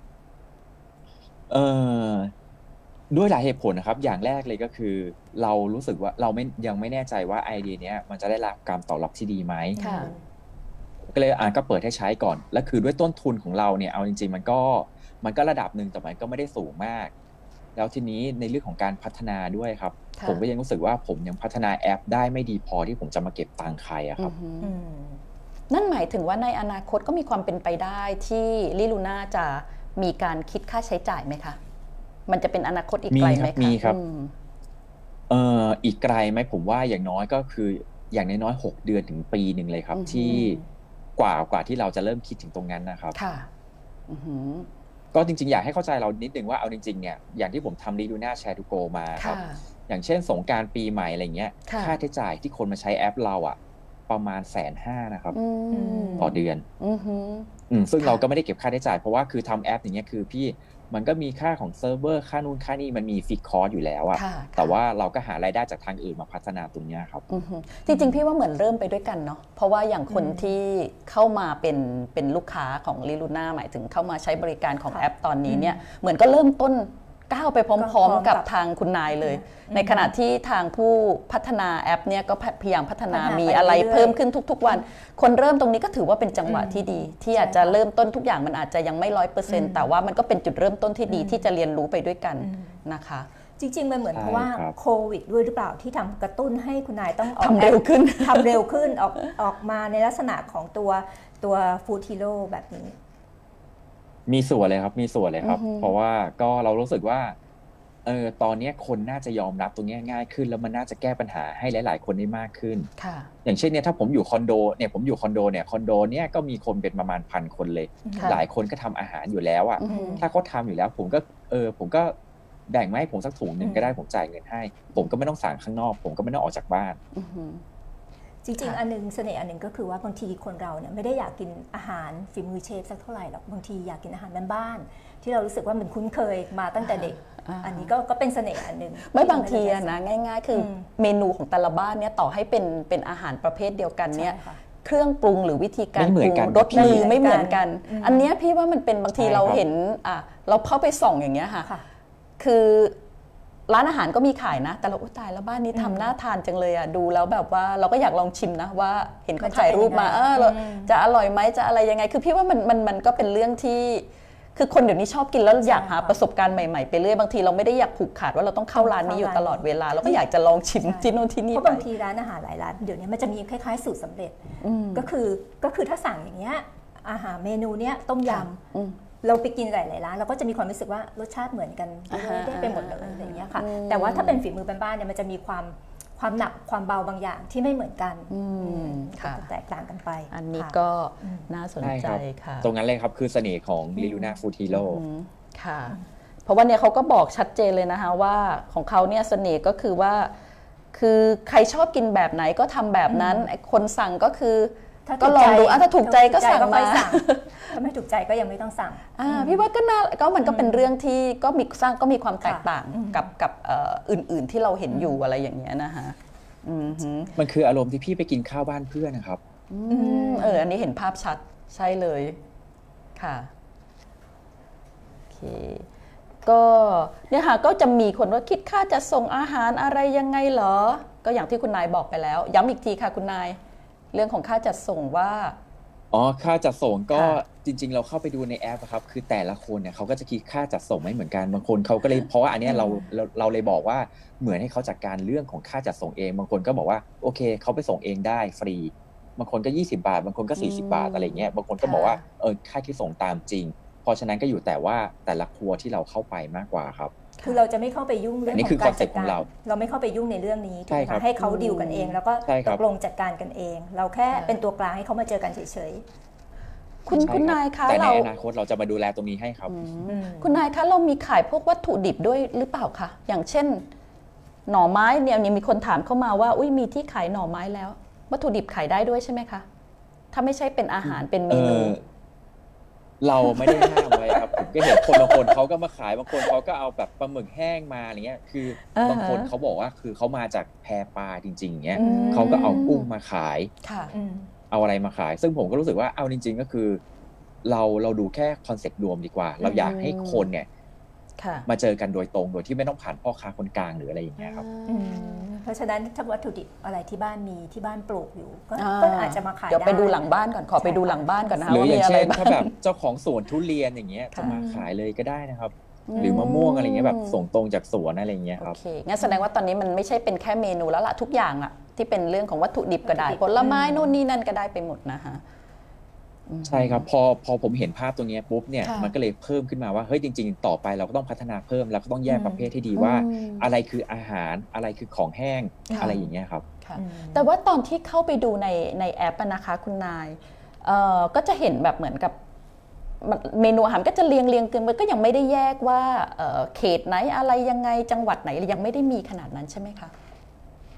ด้วยหลายเหตุผลนะครับอย่างแรกเลยก็คือเรารู้สึกว่าเรายังไม่แน่ใจว่าไอเดียนี้มันจะได้รับการตอบรับที่ดีไหมก็เลยก็เปิดให้ใช้ก่อนและคือด้วยต้นทุนของเราเนี่ยเอาจริงๆมันก็ระดับหนึ่งแต่มันก็ไม่ได้สูงมากแล้วทีนี้ในเรื่องของการพัฒนาด้วยครับผมก็ยังรู้สึกว่าผมยังพัฒนาแอปได้ไม่ดีพอที่ผมจะมาเก็บตังค์ใครอะครับนั่นหมายถึงว่าในอนาคตก็มีความเป็นไปได้ที่Lilunaจะมีการคิดค่าใช้จ่ายไหมคะมันจะเป็นอนาคตอีกไกลไหมคะมีครับอีกไกลไหมผมว่าอย่างน้อยก็คืออย่างน้อยๆ6 เดือนถึงปีนึงเลยครับที่กว่าที่เราจะเริ่มคิดถึงตรงนั้นนะครับค่ะก็จริงๆอยากให้เข้าใจเรานิดนึงว่าเอาจริงๆเนี่ยอย่างที่ผมทำLiluna Share to Go มาครับอย่างเช่นสงกรานต์ปีใหม่อะไรเงี้ยค่าใช้จ่ายที่คนมาใช้แอปเราอ่ะประมาณ150,000นะครับต่อเดือนซึ่งเราก็ไม่ได้เก็บค่าใช้จ่ายเพราะว่าคือทำแอปอย่างเงี้ยคือพี่มันก็มีค่าของเซิร์ฟเวอร์ค่านู่นค่านี่มันมีฟิกคอร์สอยู่แล้วอะแต่ว่าเราก็หารายได้จากทางอื่นมาพัฒนาตรงนี้ครับจริงๆพี่ว่าเหมือนเริ่มไปด้วยกันเนาะเพราะว่าอย่างคนที่เข้ามาเป็นลูกค้าของลิลูน่าหมายถึงเข้ามาใช้บริการของแอปตอนนี้เนี่ยเหมือนก็เริ่มต้นก้าวไปพร้อมๆกับทางคุณนายเลยในขณะที่ทางผู้พัฒนาแอปเนี่ยก็พยายามพัฒนามีอะไรเพิ่มขึ้นทุกๆวันคนเริ่มตรงนี้ก็ถือว่าเป็นจังหวะที่ดีที่อาจจะเริ่มต้นทุกอย่างมันอาจจะยังไม่100%แต่ว่ามันก็เป็นจุดเริ่มต้นที่ดีที่จะเรียนรู้ไปด้วยกันนะคะจริงๆมันเหมือนเพราะว่าโควิดด้วยหรือเปล่าที่ทำกระตุ้นให้คุณนายต้องทำเร็วขึ้นออกมาในลักษณะของตัวฟู้ดฮีโร่แบบนี้มีส่วนเลยครับเพราะว่าก็เรารู้สึกว่าตอนนี้คนน่าจะยอมรับตรงนี้ง่ายขึ้นแล้วมันน่าจะแก้ปัญหาให้หลายๆคนได้มากขึ้นอย่างเช่นเนี่ยถ้าผมอยู่คอนโดเนี่ยคอนโดเนี่ยก็มีคนเป็นประมาณ1,000 คนเลยหลายคนก็ทำอาหารอยู่แล้วอ่ะถ้าเขาทำอยู่แล้วผมก็แบ่งมาให้ผมสักถุงนึงก็ได้ผมจ่ายเงินให้ผมก็ไม่ต้องสั่งข้างนอกผมก็ไม่ต้องออกจากบ้านจริงๆอันนึงเสน่ห์อันนึงก็คือว่าบางทีคนเราเนี่ยไม่ได้อยากกินอาหารฝีมือเชฟสักเท่าไหร่หรอกบางทีอยากกินอาหารบ้านๆที่เรารู้สึกว่ามันคุ้นเคยมาตั้งแต่เด็กอันนี้ก็เป็นเสน่ห์อันนึงไม่บางทีนะง่ายๆคือเมนูของแต่ละบ้านเนี่ยต่อให้เป็นอาหารประเภทเดียวกันเนี่ยเครื่องปรุงหรือวิธีการปรุงรสมือไม่เหมือนกันอันนี้พี่ว่ามันเป็นบางทีเราเห็นเราเข้าไปส่องอย่างเงี้ยค่ะคือร้านอาหารก็มีขายนะแต่เราตายแล้วบ้านนี้ทำน่าทานจังเลยอ่ะดูแล้วแบบว่าเราก็อยากลองชิมนะว่าเห็นเขาถ่ายรูปมาจะอร่อยไหมจะอะไรยังไงคือพี่ว่ามันก็เป็นเรื่องที่คือคนเดี๋ยวนี้ชอบกินแล้วอยากหาประสบการณ์ใหม่ๆไปเรื่อยบางทีเราไม่ได้อยากผูกขาดว่าเราต้องเข้าร้านนี้อยู่ตลอดเวลาเราก็อยากจะลองชิมที่นู่นที่นี่เพราะบางทีร้านอาหารหลายร้านเดี๋ยวนี้มันจะมีคล้ายๆสูตรสำเร็จก็คือถ้าสั่งอย่างเงี้ยอาหารเมนูเนี้ยต้มยำเราไปกินหลายๆร้านเราก็จะมีความรู้สึกว่ารสชาติเหมือนกันได้ไปหมดเลยอะไรอย่างเงี้ยค่ะแต่ว่าถ้าเป็นฝีมือบ้านๆเนี่ยมันจะมีความหนักความเบาบางอย่างที่ไม่เหมือนกันแตกต่างกันไปอันนี้ก็น่าสนใจค่ะตรงนั้นเลยครับคือเสน่ห์ของลิลูน่าฟู้ดฮีโร่ค่ะเพราะว่าเนี่ยเขาก็บอกชัดเจนเลยนะคะว่าของเขาเนี่ยเสน่ห์ก็คือว่าคือใครชอบกินแบบไหนก็ทำแบบนั้นคนสั่งก็คือก็ลองดูถ้าถูกใจก็สั่งมาถ้าไม่ถูกใจก็ยังไม่ต้องสั่งพี่ว่าก็มันก็เป็นเรื่องที่ก็มีความแตกต่างกับอื่นๆที่เราเห็นอยู่อะไรอย่างเงี้ยนะคะมันคืออารมณ์ที่พี่ไปกินข้าวบ้านเพื่อนนะครับอันนี้เห็นภาพชัดใช่เลยค่ะโอเคก็เนี่ยค่ะก็จะมีคนว่าคิดค่าจะส่งอาหารอะไรยังไงเหรอก็อย่างที่คุณนายบอกไปแล้วย้ำอีกทีค่ะคุณนายเรื่องของค่าจัดส่งว่าค่าจัดส่งก็จริงๆเราเข้าไปดูในแอปครับคือแต่ละคนเนี่ยเขาก็จะคิดค่าจัดส่งไม่เหมือนกันบางคนเขาก็เลยเพราะว่าอันนี้เราเลยบอกว่าเหมือนให้เขาจัดการเรื่องของค่าจัดส่งเองบางคนก็บอกว่าโอเคเขาไปส่งเองได้ฟรีบางคนก็20 บาทบางคนก็40 บาทอะไรเงี้ยบางคนก็บอกว่าค่าที่ส่งตามจริงเพราะฉะนั้นก็อยู่แต่ว่าแต่ละครัวที่เราเข้าไปมากกว่าครับคือเราจะไม่เข้าไปยุ่งเรื่องของการจัดการเราไม่เข้าไปยุ่งในเรื่องนี้ให้เขาดีลกันเองแล้วก็ตกลงจัดการกันเองเราแค่เป็นตัวกลางให้เขามาเจอกันเฉยๆคุณนายคะแต่ในอนาคตเราจะมาดูแลตรงนี้ให้ครับคุณนายคะเรามีขายพวกวัตถุดิบด้วยหรือเปล่าคะอย่างเช่นหน่อไม้เนี่ยมีคนถามเข้ามาว่ามีที่ขายหน่อไม้แล้ววัตถุดิบขายได้ด้วยใช่ไหมคะถ้าไม่ใช่เป็นอาหารเป็นเมนูเราไม่ได้ห้ามไว้ครับผมก็เห็นคนบางคนเขาก็มาขายบางคนเขาก็เอาแบบปลาหมึกแห้งมาอะไรเงี้ยคือบางคนเขาบอกว่าคือเขามาจากแพปลาจริงๆเงี้ยเขาก็เอากุ้งมาขายเอาอะไรมาขายซึ่งผมก็รู้สึกว่าเอาจริงๆก็คือเราดูแค่คอนเซ็ปต์รวมดีกว่าเราอยากให้คนเนี่ยมาเจอกันโดยตรงโดยที่ไม่ต้องผ่านพ่อค้าคนกลางหรืออะไรอย่างเงี้ยครับเพราะฉะนั้นถ้าวัตถุดิบอะไรที่บ้านมีที่บ้านปลูกอยู่ก็อาจจะมาขายได้เดี๋ยวไปดูหลังบ้านก่อนขอไปดูหลังบ้านก่อนนะคะหรืออย่างเช่นถ้าแบบเจ้าของสวนทุเรียนอย่างเงี้ยจะมาขายเลยก็ได้นะครับหรือมะม่วงอะไรเงี้ยแบบส่งตรงจากสวนอะไรเงี้ยครับโอเคงั้นแสดงว่าตอนนี้มันไม่ใช่เป็นแค่เมนูแล้วล่ะทุกอย่างอะที่เป็นเรื่องของวัตถุดิบก็ได้ผลไม้นู่นนี่นั่นก็ได้ไปหมดนะคะใช่ครับพอผมเห็นภาพตรงนี้ปุ๊บเนี่ยมันก็เลยเพิ่มขึ้นมาว่าเฮ้ยจริงๆต่อไปเราก็ต้องพัฒนาเพิ่มเราก็ต้องแยกประเภทที่ดีว่าอะไรคืออาหารอะไรคือของแห้งอะไรอย่างเงี้ยครับแต่ว่าตอนที่เข้าไปดูในแอปนะคะคุณนายก็จะเห็นแบบเหมือนกับเมนูอาหารก็จะเรียงกันมันก็ยังไม่ได้แยกว่าเขตไหนอะไรยังไงจังหวัดไหนยังไม่ได้มีขนาดนั้นใช่ไหมคะ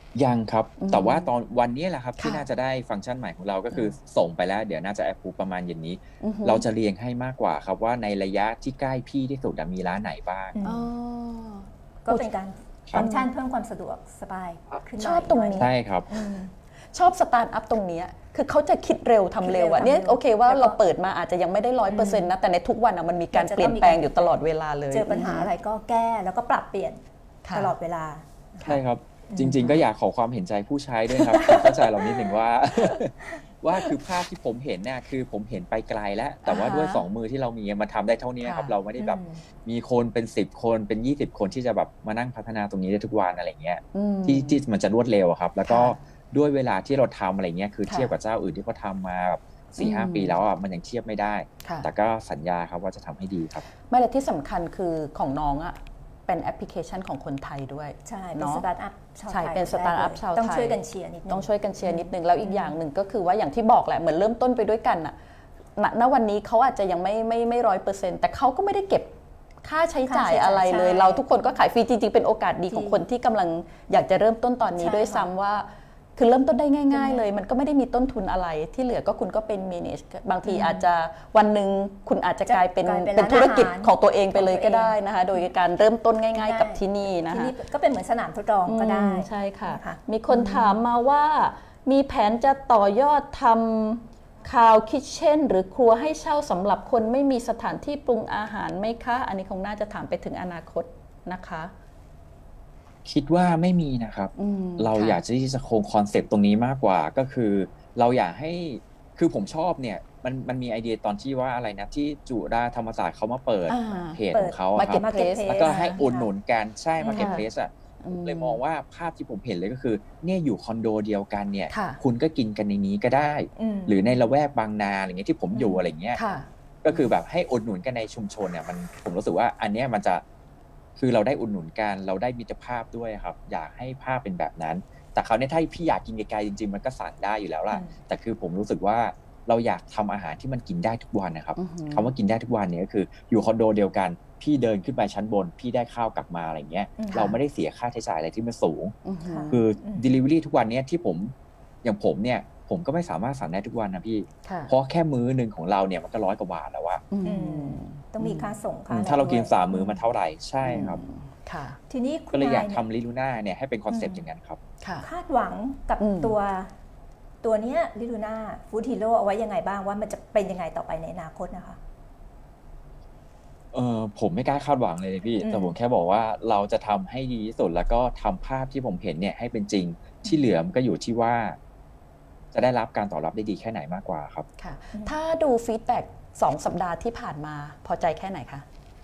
ยังครับแต่ว่าตอนวันนี้แหละครับที่น่าจะได้ฟังก์ชันใหม่ของเราก็คือส่งไปแล้วเดี๋ยวน่าจะแอปพูประมาณเย็นนี้เราจะเรียงให้มากกว่าครับว่าในระยะที่ใกล้พี่ที่สุดมีร้านไหนบ้างก็เป็นการฟังก์ชันเพิ่มความสะดวกสบายขึ้นชอบตรงนี้ใช่ครับชอบสตาร์ทอัพตรงนี้คือเขาจะคิดเร็วทำเร็วอ่ะเนี่ยโอเคว่าเราเปิดมาอาจจะยังไม่ได้100%นะแต่ในทุกวันมันมีการเปลี่ยนแปลงอยู่ตลอดเวลาเลยเจอปัญหาอะไรก็แก้แล้วก็ปรับเปลี่ยนตลอดเวลาใช่ครับจริงๆก็อยากขอความเห็นใจผู้ใช้ด้วยครับเข้าใจเรานิดหนึ่งว่าคือภาพที่ผมเห็นเนี่ยคือผมเห็นไปไกลแล้วแต่ว่าด้วย2มือที่เรามีมาทำได้เท่านี้ครับเราไม่ได้แบบมีคนเป็น10คนเป็น20คนที่จะแบบมานั่งพัฒนาตรงนี้ได้ทุกวันอะไรเงี้ยที่มันจะรวดเร็วครับแล้วก็ด้วยเวลาที่เราทำอะไรเงี้ยคือเทียบกับเจ้าอื่นที่เขาทำมาแบบ4-5 ปีแล้วมันยังเทียบไม่ได้แต่ก็สัญญาครับว่าจะทำให้ดีครับไม่แต่ที่สำคัญคือของน้องเป็นแอปพลิเคชันของคนไทยด้วยใช่เป็นสตาร์ทอัพชาวไทยใช่เป็นสตาร์ทอัพชาวไทยต้องช่วยกันเชียร์นิดนึงต้องช่วยกันเชียร์นิดนึงแล้วอีกอย่างหนึ่งก็คือว่าอย่างที่บอกแหละเหมือนเริ่มต้นไปด้วยกันณวันนี้เขาอาจจะยังไม่100%แต่เขาก็ไม่ได้เก็บค่าใช้จ่ายอะไรเลยเราทุกคนก็ขายฟรีจริงๆเป็นโอกาสดีของคนที่กำลังอยากจะเริ่มต้นตอนนี้ด้วยซ้ำว่าคือเริ่มต้นได้ง่ายๆเลยมันก็ไม่ได้มีต้นทุนอะไรที่เหลือก็คุณก็เป็น manage บางทีอาจจะวันหนึ่งคุณอาจจะกลายเป็นธุรกิจของตัวเองไปเลยก็ได้นะคะโดยการเริ่มต้นง่ายๆกับที่นี่นะคะที่นี่ก็เป็นเหมือนสนามทดลองก็ได้ใช่ค่ะมีคนถามมาว่ามีแผนจะต่อยอดทำคาวคิทเช่นหรือครัวให้เช่าสำหรับคนไม่มีสถานที่ปรุงอาหารไหมคะอันนี้คงน่าจะถามไปถึงอนาคตนะคะคิดว่าไม่มีนะครับเราอยากที่จะคงคอนเซปต์ตรงนี้มากกว่าก็คือเราอยากให้คือผมชอบเนี่ยมันมีไอเดียตอนที่ว่าอะไรนะที่จุฬาธรรมศาสตร์เขามาเปิดเพจของเขาครับแล้วก็ให้อุดหนุนกันใช่มาร์เก็ตเพลสเลยมองว่าภาพที่ผมเห็นเลยก็คือเนี่ยอยู่คอนโดเดียวกันเนี่ยคุณก็กินกันในนี้ก็ได้หรือในละแวกบางนาอะไรเงี้ยที่ผมอยู่อะไรเงี้ยก็คือแบบให้อุดหนุนกันในชุมชนเนี่ยผมรู้สึกว่าอันเนี้ยมันจะคือเราได้อุดหนุนกันเราได้มิตรภาพด้วยครับอยากให้ภาพเป็นแบบนั้นแต่เขาเนี่ยถ้าพี่อยากกินไกลๆจริงๆมันก็สั่งได้อยู่แล้วล่ะแต่คือผมรู้สึกว่าเราอยากทำอาหารที่มันกินได้ทุกวันนะครับคำว่ากินได้ทุกวันเนี่ยก็คืออยู่คอนโดเดียวกันพี่เดินขึ้นไปชั้นบนพี่ได้ข้าวกลับมาอะไรเงี้ยเราไม่ได้เสียค่าใช้จ่ายอะไรที่มันสูงคือ delivery ทุกวันนี้ที่อย่างผมเนี่ยผมก็ไม่สามารถสั่งได้ทุกวันนะพี่เพราะแค่มื้อนึงของเราเนี่ยมันก็100 กว่าบาทแล้วว่าต้องมีค่าส่งค่าถ้าเรากิน3 มื้อมันเท่าไหร่ใช่ครับทีนี้ก็เลยอยากทำลิลูน่าเนี่ยให้เป็นคอนเซปต์อย่างนั้นครับคาดหวังกับตัวเนี้ยลิลูน่าฟู้ดฮีโร่เอาไว้ยังไงบ้างว่ามันจะเป็นยังไงต่อไปในอนาคตนะคะผมไม่กล้าคาดหวังเลยพี่แต่ผมแค่บอกว่าเราจะทำให้ดีที่สุดแล้วก็ทำภาพที่ผมเห็นเนี่ยให้เป็นจริงที่เหลือมันก็อยู่ที่ว่าจะได้รับการตอบรับได้ดีแค่ไหนมากกว่าครับค่ะถ้าดูฟีดแบ็ก2 สัปดาห์ที่ผ่านมาพอใจแค่ไหนคะ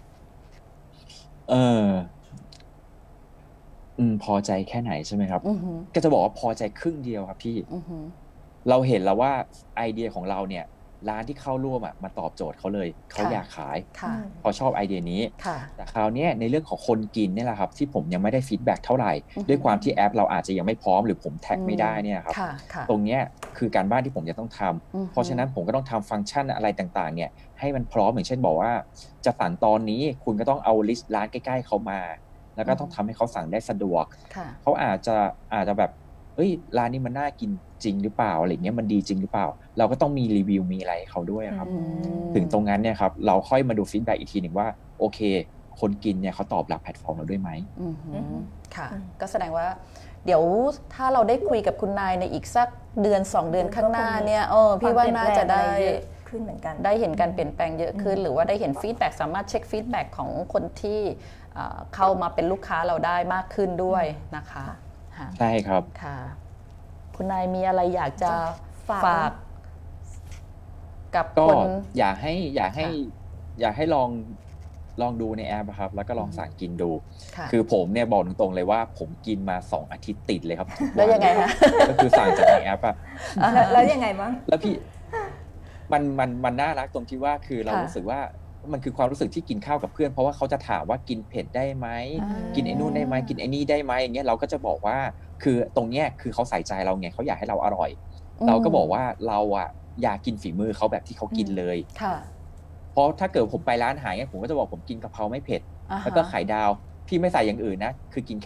พอใจแค่ไหนใช่ไหมครับก็จะบอกว่าพอใจครึ่งเดียวครับพี่เราเห็นแล้วว่าไอเดียของเราเนี่ยร้านที่เข้าร่วมมาตอบโจทย์เขาเลยเขาอยากขายเขาชอบไอเดียนี้แต่คราวนี้ในเรื่องของคนกินเนี่ยแหละครับที่ผมยังไม่ได้ฟีดแบ็กเท่าไหร่ด้วยความที่แอปเราอาจจะยังไม่พร้อมหรือผมแท็กไม่ได้เนี่ยครับตรงนี้คือการบ้านที่ผมจะต้องทำเพราะฉะนั้นผมก็ต้องทำฟังก์ชันอะไรต่างๆเนี่ยให้มันพร้อมอย่างเช่นบอกว่าจะสั่งตอนนี้คุณก็ต้องเอาลิสต์ร้านใกล้ๆเขามาแล้วก็ต้องทำให้เขาสั่งได้สะดวกเขาอาจจะแบบร้านนี้มันน่ากินจริงหรือเปล่าอะไรเงี้ยมันดีจริงหรือเปล่าเราก็ต้องมีรีวิวมีอะไรเขาด้วยครับถึงตรงนั้นเนี่ยครับเราค่อยมาดูฟีดแบ็กอีกทีหนึ่งว่าโอเคคนกินเนี่ยเขาตอบรับแพลตฟอร์มเราด้วยไหมค่ะก็แสดงว่าเดี๋ยวถ้าเราได้คุยกับคุณนายในอีกสัก1-2 เดือนข้างหน้าเนี่ยพี่ว่าน่าจะได้ขึ้นเหมือนกันได้เห็นการเปลี่ยนแปลงเยอะขึ้นหรือว่าได้เห็นฟีดแบ็กสามารถเช็คฟีดแบ็กของคนที่เข้ามาเป็นลูกค้าเราได้มากขึ้นด้วยนะคะใช่ครับค่ะคุณนายมีอะไรอยากจะฝากกับคนอยากให้ลองดูในแอปครับแล้วก็ลองสั่งกินดูคือผมเนี่ยบอกตรงๆเลยว่าผมกินมา2 อาทิตย์ติดเลยครับแล้วยังไงคะก็คือสั่งจากในแอปแล้วยังไงบ้างแล้วพี่มันน่ารักตรงที่ว่าคือเรารู้สึกว่ามันคือความรู้สึกที่กินข้าวกับเพื่อนเพราะว่าเขาจะถามว่ากินเผ็ดได้ไหมกินไอ้นู่นได้ไหมกินไอ้นี่ได้ไหมอย่างเงี้ยเราก็จะบอกว่าคือตรงเนี้ยคือเขาใส่ใจเราไงเขาอยากให้เราอร่อยเราก็บอกว่าเราอยากกินฝีมือเขาแบบที่เขากินเลยเพราะถ้าเกิดผมไปร้านอาหารเนี่ยผมก็จะบอกผมกินกะเพราไม่เผ็ดแล้วก็ไข่ดาวพี่ไม่ใส่อย่างอื่นนะคือกินแค่เนี้ย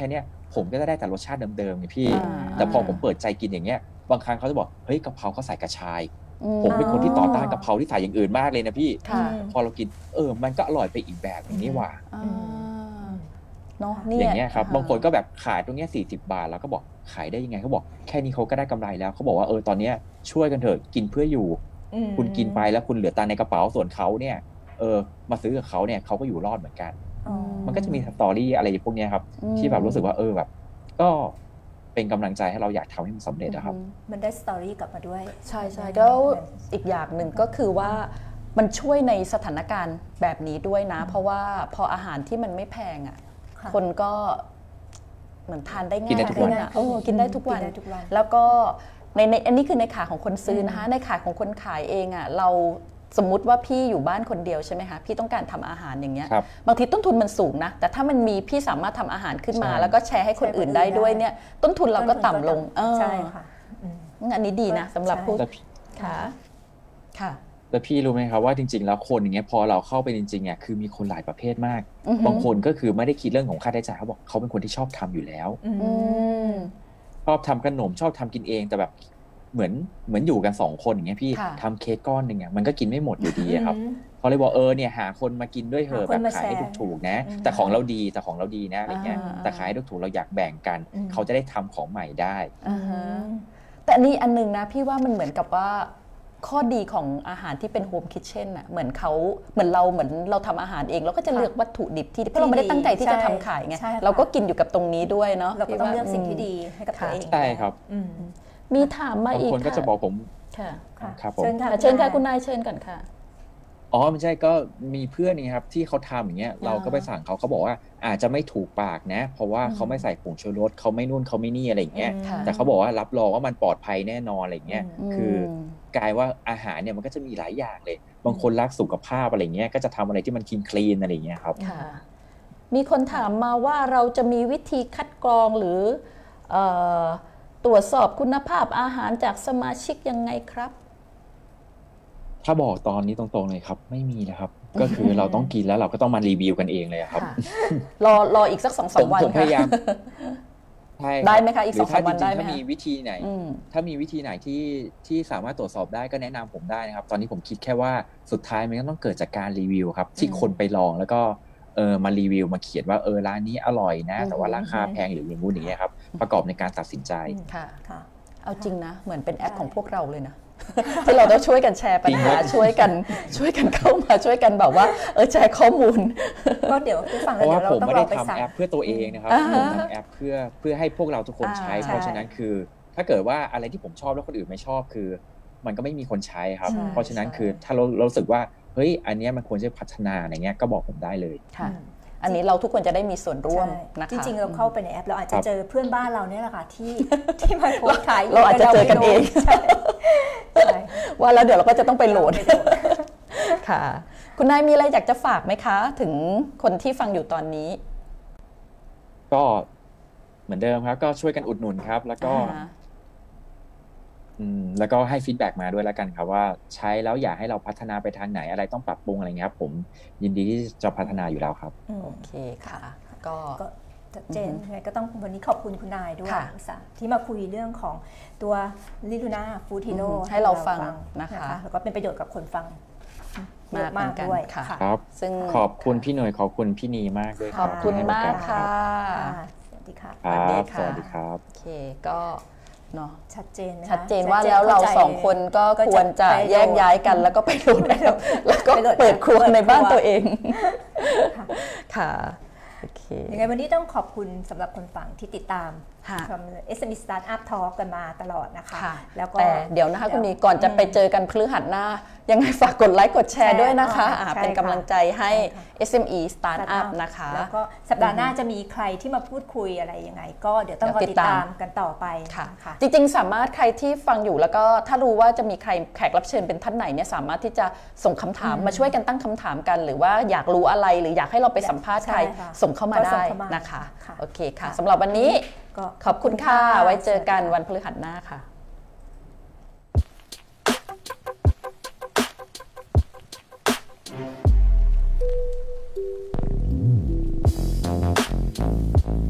ผมก็จะได้แต่รสชาติเดิมๆไงพี่แต่พอผมเปิดใจกินอย่างเงี้ยบางครั้งเขาจะบอกเฮ้ยกะเพราเขาใส่กระชายผมเป็นคนที่ต่อต้านกะเพราที่ใส่อย่างอื่นมากเลยนะพี่พอเรากินมันก็อร่อยไปอีกแบบอย่างนี้ว่ะเนาะอย่างเงี้ยครับบางคนก็แบบขายตรงเนี้ย40 บาทแล้วก็บอกขายได้ยังไงเขาบอกแค่นี้เขาก็ได้กำไรแล้วเขาบอกว่าตอนเนี้ยช่วยกันเถอะกินเพื่ออยู่คุณกินไปแล้วคุณเหลือตังค์ในกระเป๋าส่วนเขาเนี่ยมาซื้อกับเขาเนี่ยเขาก็อยู่รอดเหมือนกันมันก็จะมีสตอรี่อะไรพวกนี้ครับที่แบบรู้สึกว่าแบบก็เป็นกำลังใจให้เราอยากทำให้มันสำเร็จนะครับมันได้สตอรี่กลับมาด้วยใช่ใช่แล้วอีกอย่างหนึ่งก็คือว่ามันช่วยในสถานการณ์แบบนี้ด้วยนะเพราะว่าพออาหารที่มันไม่แพงอ่ะคนก็เหมือนทานได้ง่ายขึ้นกินได้ทุกวันแล้วก็ในอันนี้คือในขาของคนซื้อนะคะในขาของคนขายเองอ่ะเราสมมุติว่าพี่อยู่บ้านคนเดียวใช่ไหมคะพี่ต้องการทำอาหารอย่างเงี้ยบางทีต้นทุนมันสูงนะแต่ถ้ามันมีพี่สามารถทำอาหารขึ้นมาแล้วก็แชร์ให้คนอื่นได้ด้วยเนี่ยต้นทุนเราก็ต่ำลงใช่ค่ะอันนี้ดีนะสำหรับผู้ค่ะแล้วพี่รู้ไหมครับว่าจริงๆแล้วคนอย่างเงี้ยพอเราเข้าไปจริงๆอ่ะคือมีคนหลายประเภทมากบางคนก็คือไม่ได้คิดเรื่องของค่าใช้จ่ายเขาบอกเขาเป็นคนที่ชอบทำอยู่แล้วชอบทำขนมชอบทำกินเองแต่แบบเหมือนอยู่กัน2 คนอย่างเงี้ยพี่ทำเค้กก้อนหนึ่งอ่ะมันก็กินไม่หมดอยู่ดีครับเขาเลยบอกเนี่ยหาคนมากินด้วยเถอะแบบขายให้ถูกๆนะแต่ของเราดีนะอะไรเงี้ยแต่ขายให้ถูกๆเราอยากแบ่งกันเขาจะได้ทำของใหม่ได้แต่อันนี้อันนึงนะพี่ว่ามันเหมือนกับว่าข้อดีของอาหารที่เป็นโฮมคิทเช่นน่ะเหมือนเราทำอาหารเองเราก็จะเลือกวัตถุดิบที่เพราะเราไม่ได้ตั้งใจที่จะทำขายไงเราก็กินอยู่กับตรงนี้ด้วยเนาะเราก็ต้องเลือกสิ่งที่ดีให้กับตัวเองใช่ครับมีถามมาอีกคนก็จะบอกผมค่ะครับผมเชิญค่ะคุณนายเชิญก่อนค่ะไม่ใช่ก็มีเพื่อนนี่ครับที่เขาทำอย่างเงี้ยเราก็ไปสั่งเขาบอกว่าอาจจะไม่ถูกปากนะเพราะว่าเขาไม่ใส่ผงชูรสเขาไม่นู่นเขาไม่นี่อะไรอย่างเงี้ยแต่เขาบอกว่ารับรองว่ามันปลอดภัยแน่นอนอะไรเงี้ยคือกลายว่าอาหารเนี่ยมันก็จะมีหลายอย่างเลยบางคนรักสุขภาพอะไรเงี้ยก็จะทำอะไรที่มันคลีนอะไรเงี้ยครับมีคนถามมาว่าเราจะมีวิธีคัดกรองหรือตรวจสอบคุณภาพอาหารจากสมาชิกยังไงครับถ้าบอกตอนนี้ตรงๆเลยครับไม่มีนะครับก็คือเราต้องกินแล้วเราก็ต้องมารีวิวกันเองเลยครับรออีกสัก 2-3 วันผมพยายามได้ไหมคะอีก 2-3 วันได้ไหมถ้ามีวิธีไหนที่สามารถตรวจสอบได้ก็แนะนำผมได้นะครับตอนนี้ผมคิดแค่ว่าสุดท้ายมันก็ต้องเกิดจากการรีวิวครับที่คนไปลองแล้วก็มารีวิวมาเขียนว่าร้านนี้อร่อยนะแต่ว่าราคาแพงหรืออย่างงู้นอย่างเงี้ยครับประกอบในการตัดสินใจค่ะเอาจริงนะเหมือนเป็นแอปของพวกเราเลยนะที่เราต้องช่วยกันแชร์ปัญหาช่วยกันเข้ามาช่วยกันแบบว่าแชร์ข้อมูลก็เดี๋ยวฟังแล้วเดี๋ยวเราต้องลองไปสั่งแอปเพื่อตัวเองนะครับผมทำแอปเพื่อให้พวกเราทุกคนใช้เพราะฉะนั้นคือถ้าเกิดว่าอะไรที่ผมชอบแล้วคนอื่นไม่ชอบคือมันก็ไม่มีคนใช้ครับเพราะฉะนั้นคือถ้าเรารู้สึกว่าเฮ้ยอันนี้มันควรจะพัฒนาอะไรเงี้ยก็บอกผมได้เลยอันนี้เราทุกคนจะได้มีส่วนร่วมนะคะจริงๆเราเข้าไปในแอปเราอาจจะเจอเพื่อนบ้านเราเนี่ยแหละค่ะที่มาโพสขายเราอาจจะเจอกันเองว่าแล้วเดี๋ยวเราก็จะต้องไปโหลดค่ะคุณนายมีอะไรอยากจะฝากไหมคะถึงคนที่ฟังอยู่ตอนนี้ก็เหมือนเดิมครับก็ช่วยกันอุดหนุนครับแล้วก็ให้ฟีดแบ็กมาด้วยแล้วกันครับว่าใช้แล้วอยากให้เราพัฒนาไปทางไหนอะไรต้องปรับปรุงอะไรเงี้ยครับผมยินดีที่จะพัฒนาอยู่แล้วครับโอเคค่ะก็ชัดเจนก็ต้องวันนี้ขอบคุณคุณนายด้วยที่มาคุยเรื่องของตัวลิลูน่าฟู้ดฮีโร่ให้เราฟังนะคะแล้วก็เป็นประโยชน์กับคนฟังมากด้วยค่ะครับซึ่งขอบคุณพี่หน่วยขอบคุณพี่นีมากด้วยขอบคุณมากค่ะสวัสดีค่ะสวัสดีครับโอเคก็เนาะชัดเจนว่าแล้วเรา2 คนก็ควรจะแยกย้ายกันแล้วก็ไปโหลดแล้วก็เปิดครัวในบ้านตัวเองค่ะโอเคยังไงวันนี้ต้องขอบคุณสำหรับคนฟังที่ติดตามSME Startup Talk กันมาตลอดนะคะแล้วก็แต่เดี๋ยวนะคะคุณนีก่อนจะไปเจอกันพฤหัสหน้ายังไงฝากกดไลค์กดแชร์ด้วยนะคะเป็นกำลังใจให้ SME Startup นะคะแล้วก็สัปดาห์หน้าจะมีใครที่มาพูดคุยอะไรยังไงก็เดี๋ยวต้องติดตามกันต่อไปค่ะจริงๆสามารถใครที่ฟังอยู่แล้วก็ถ้ารู้ว่าจะมีใครแขกรับเชิญเป็นท่านไหนเนี่ยสามารถที่จะส่งคำถามมาช่วยกันตั้งคำถามกันหรือว่าอยากรู้อะไรหรืออยากให้เราไปสัมภาษณ์ใครส่งเข้ามาได้นะคะโอเคค่ะสำหรับวันนี้ขอบคุณค่ะไว้เจอกันวันพฤหัสหน้าค่ะ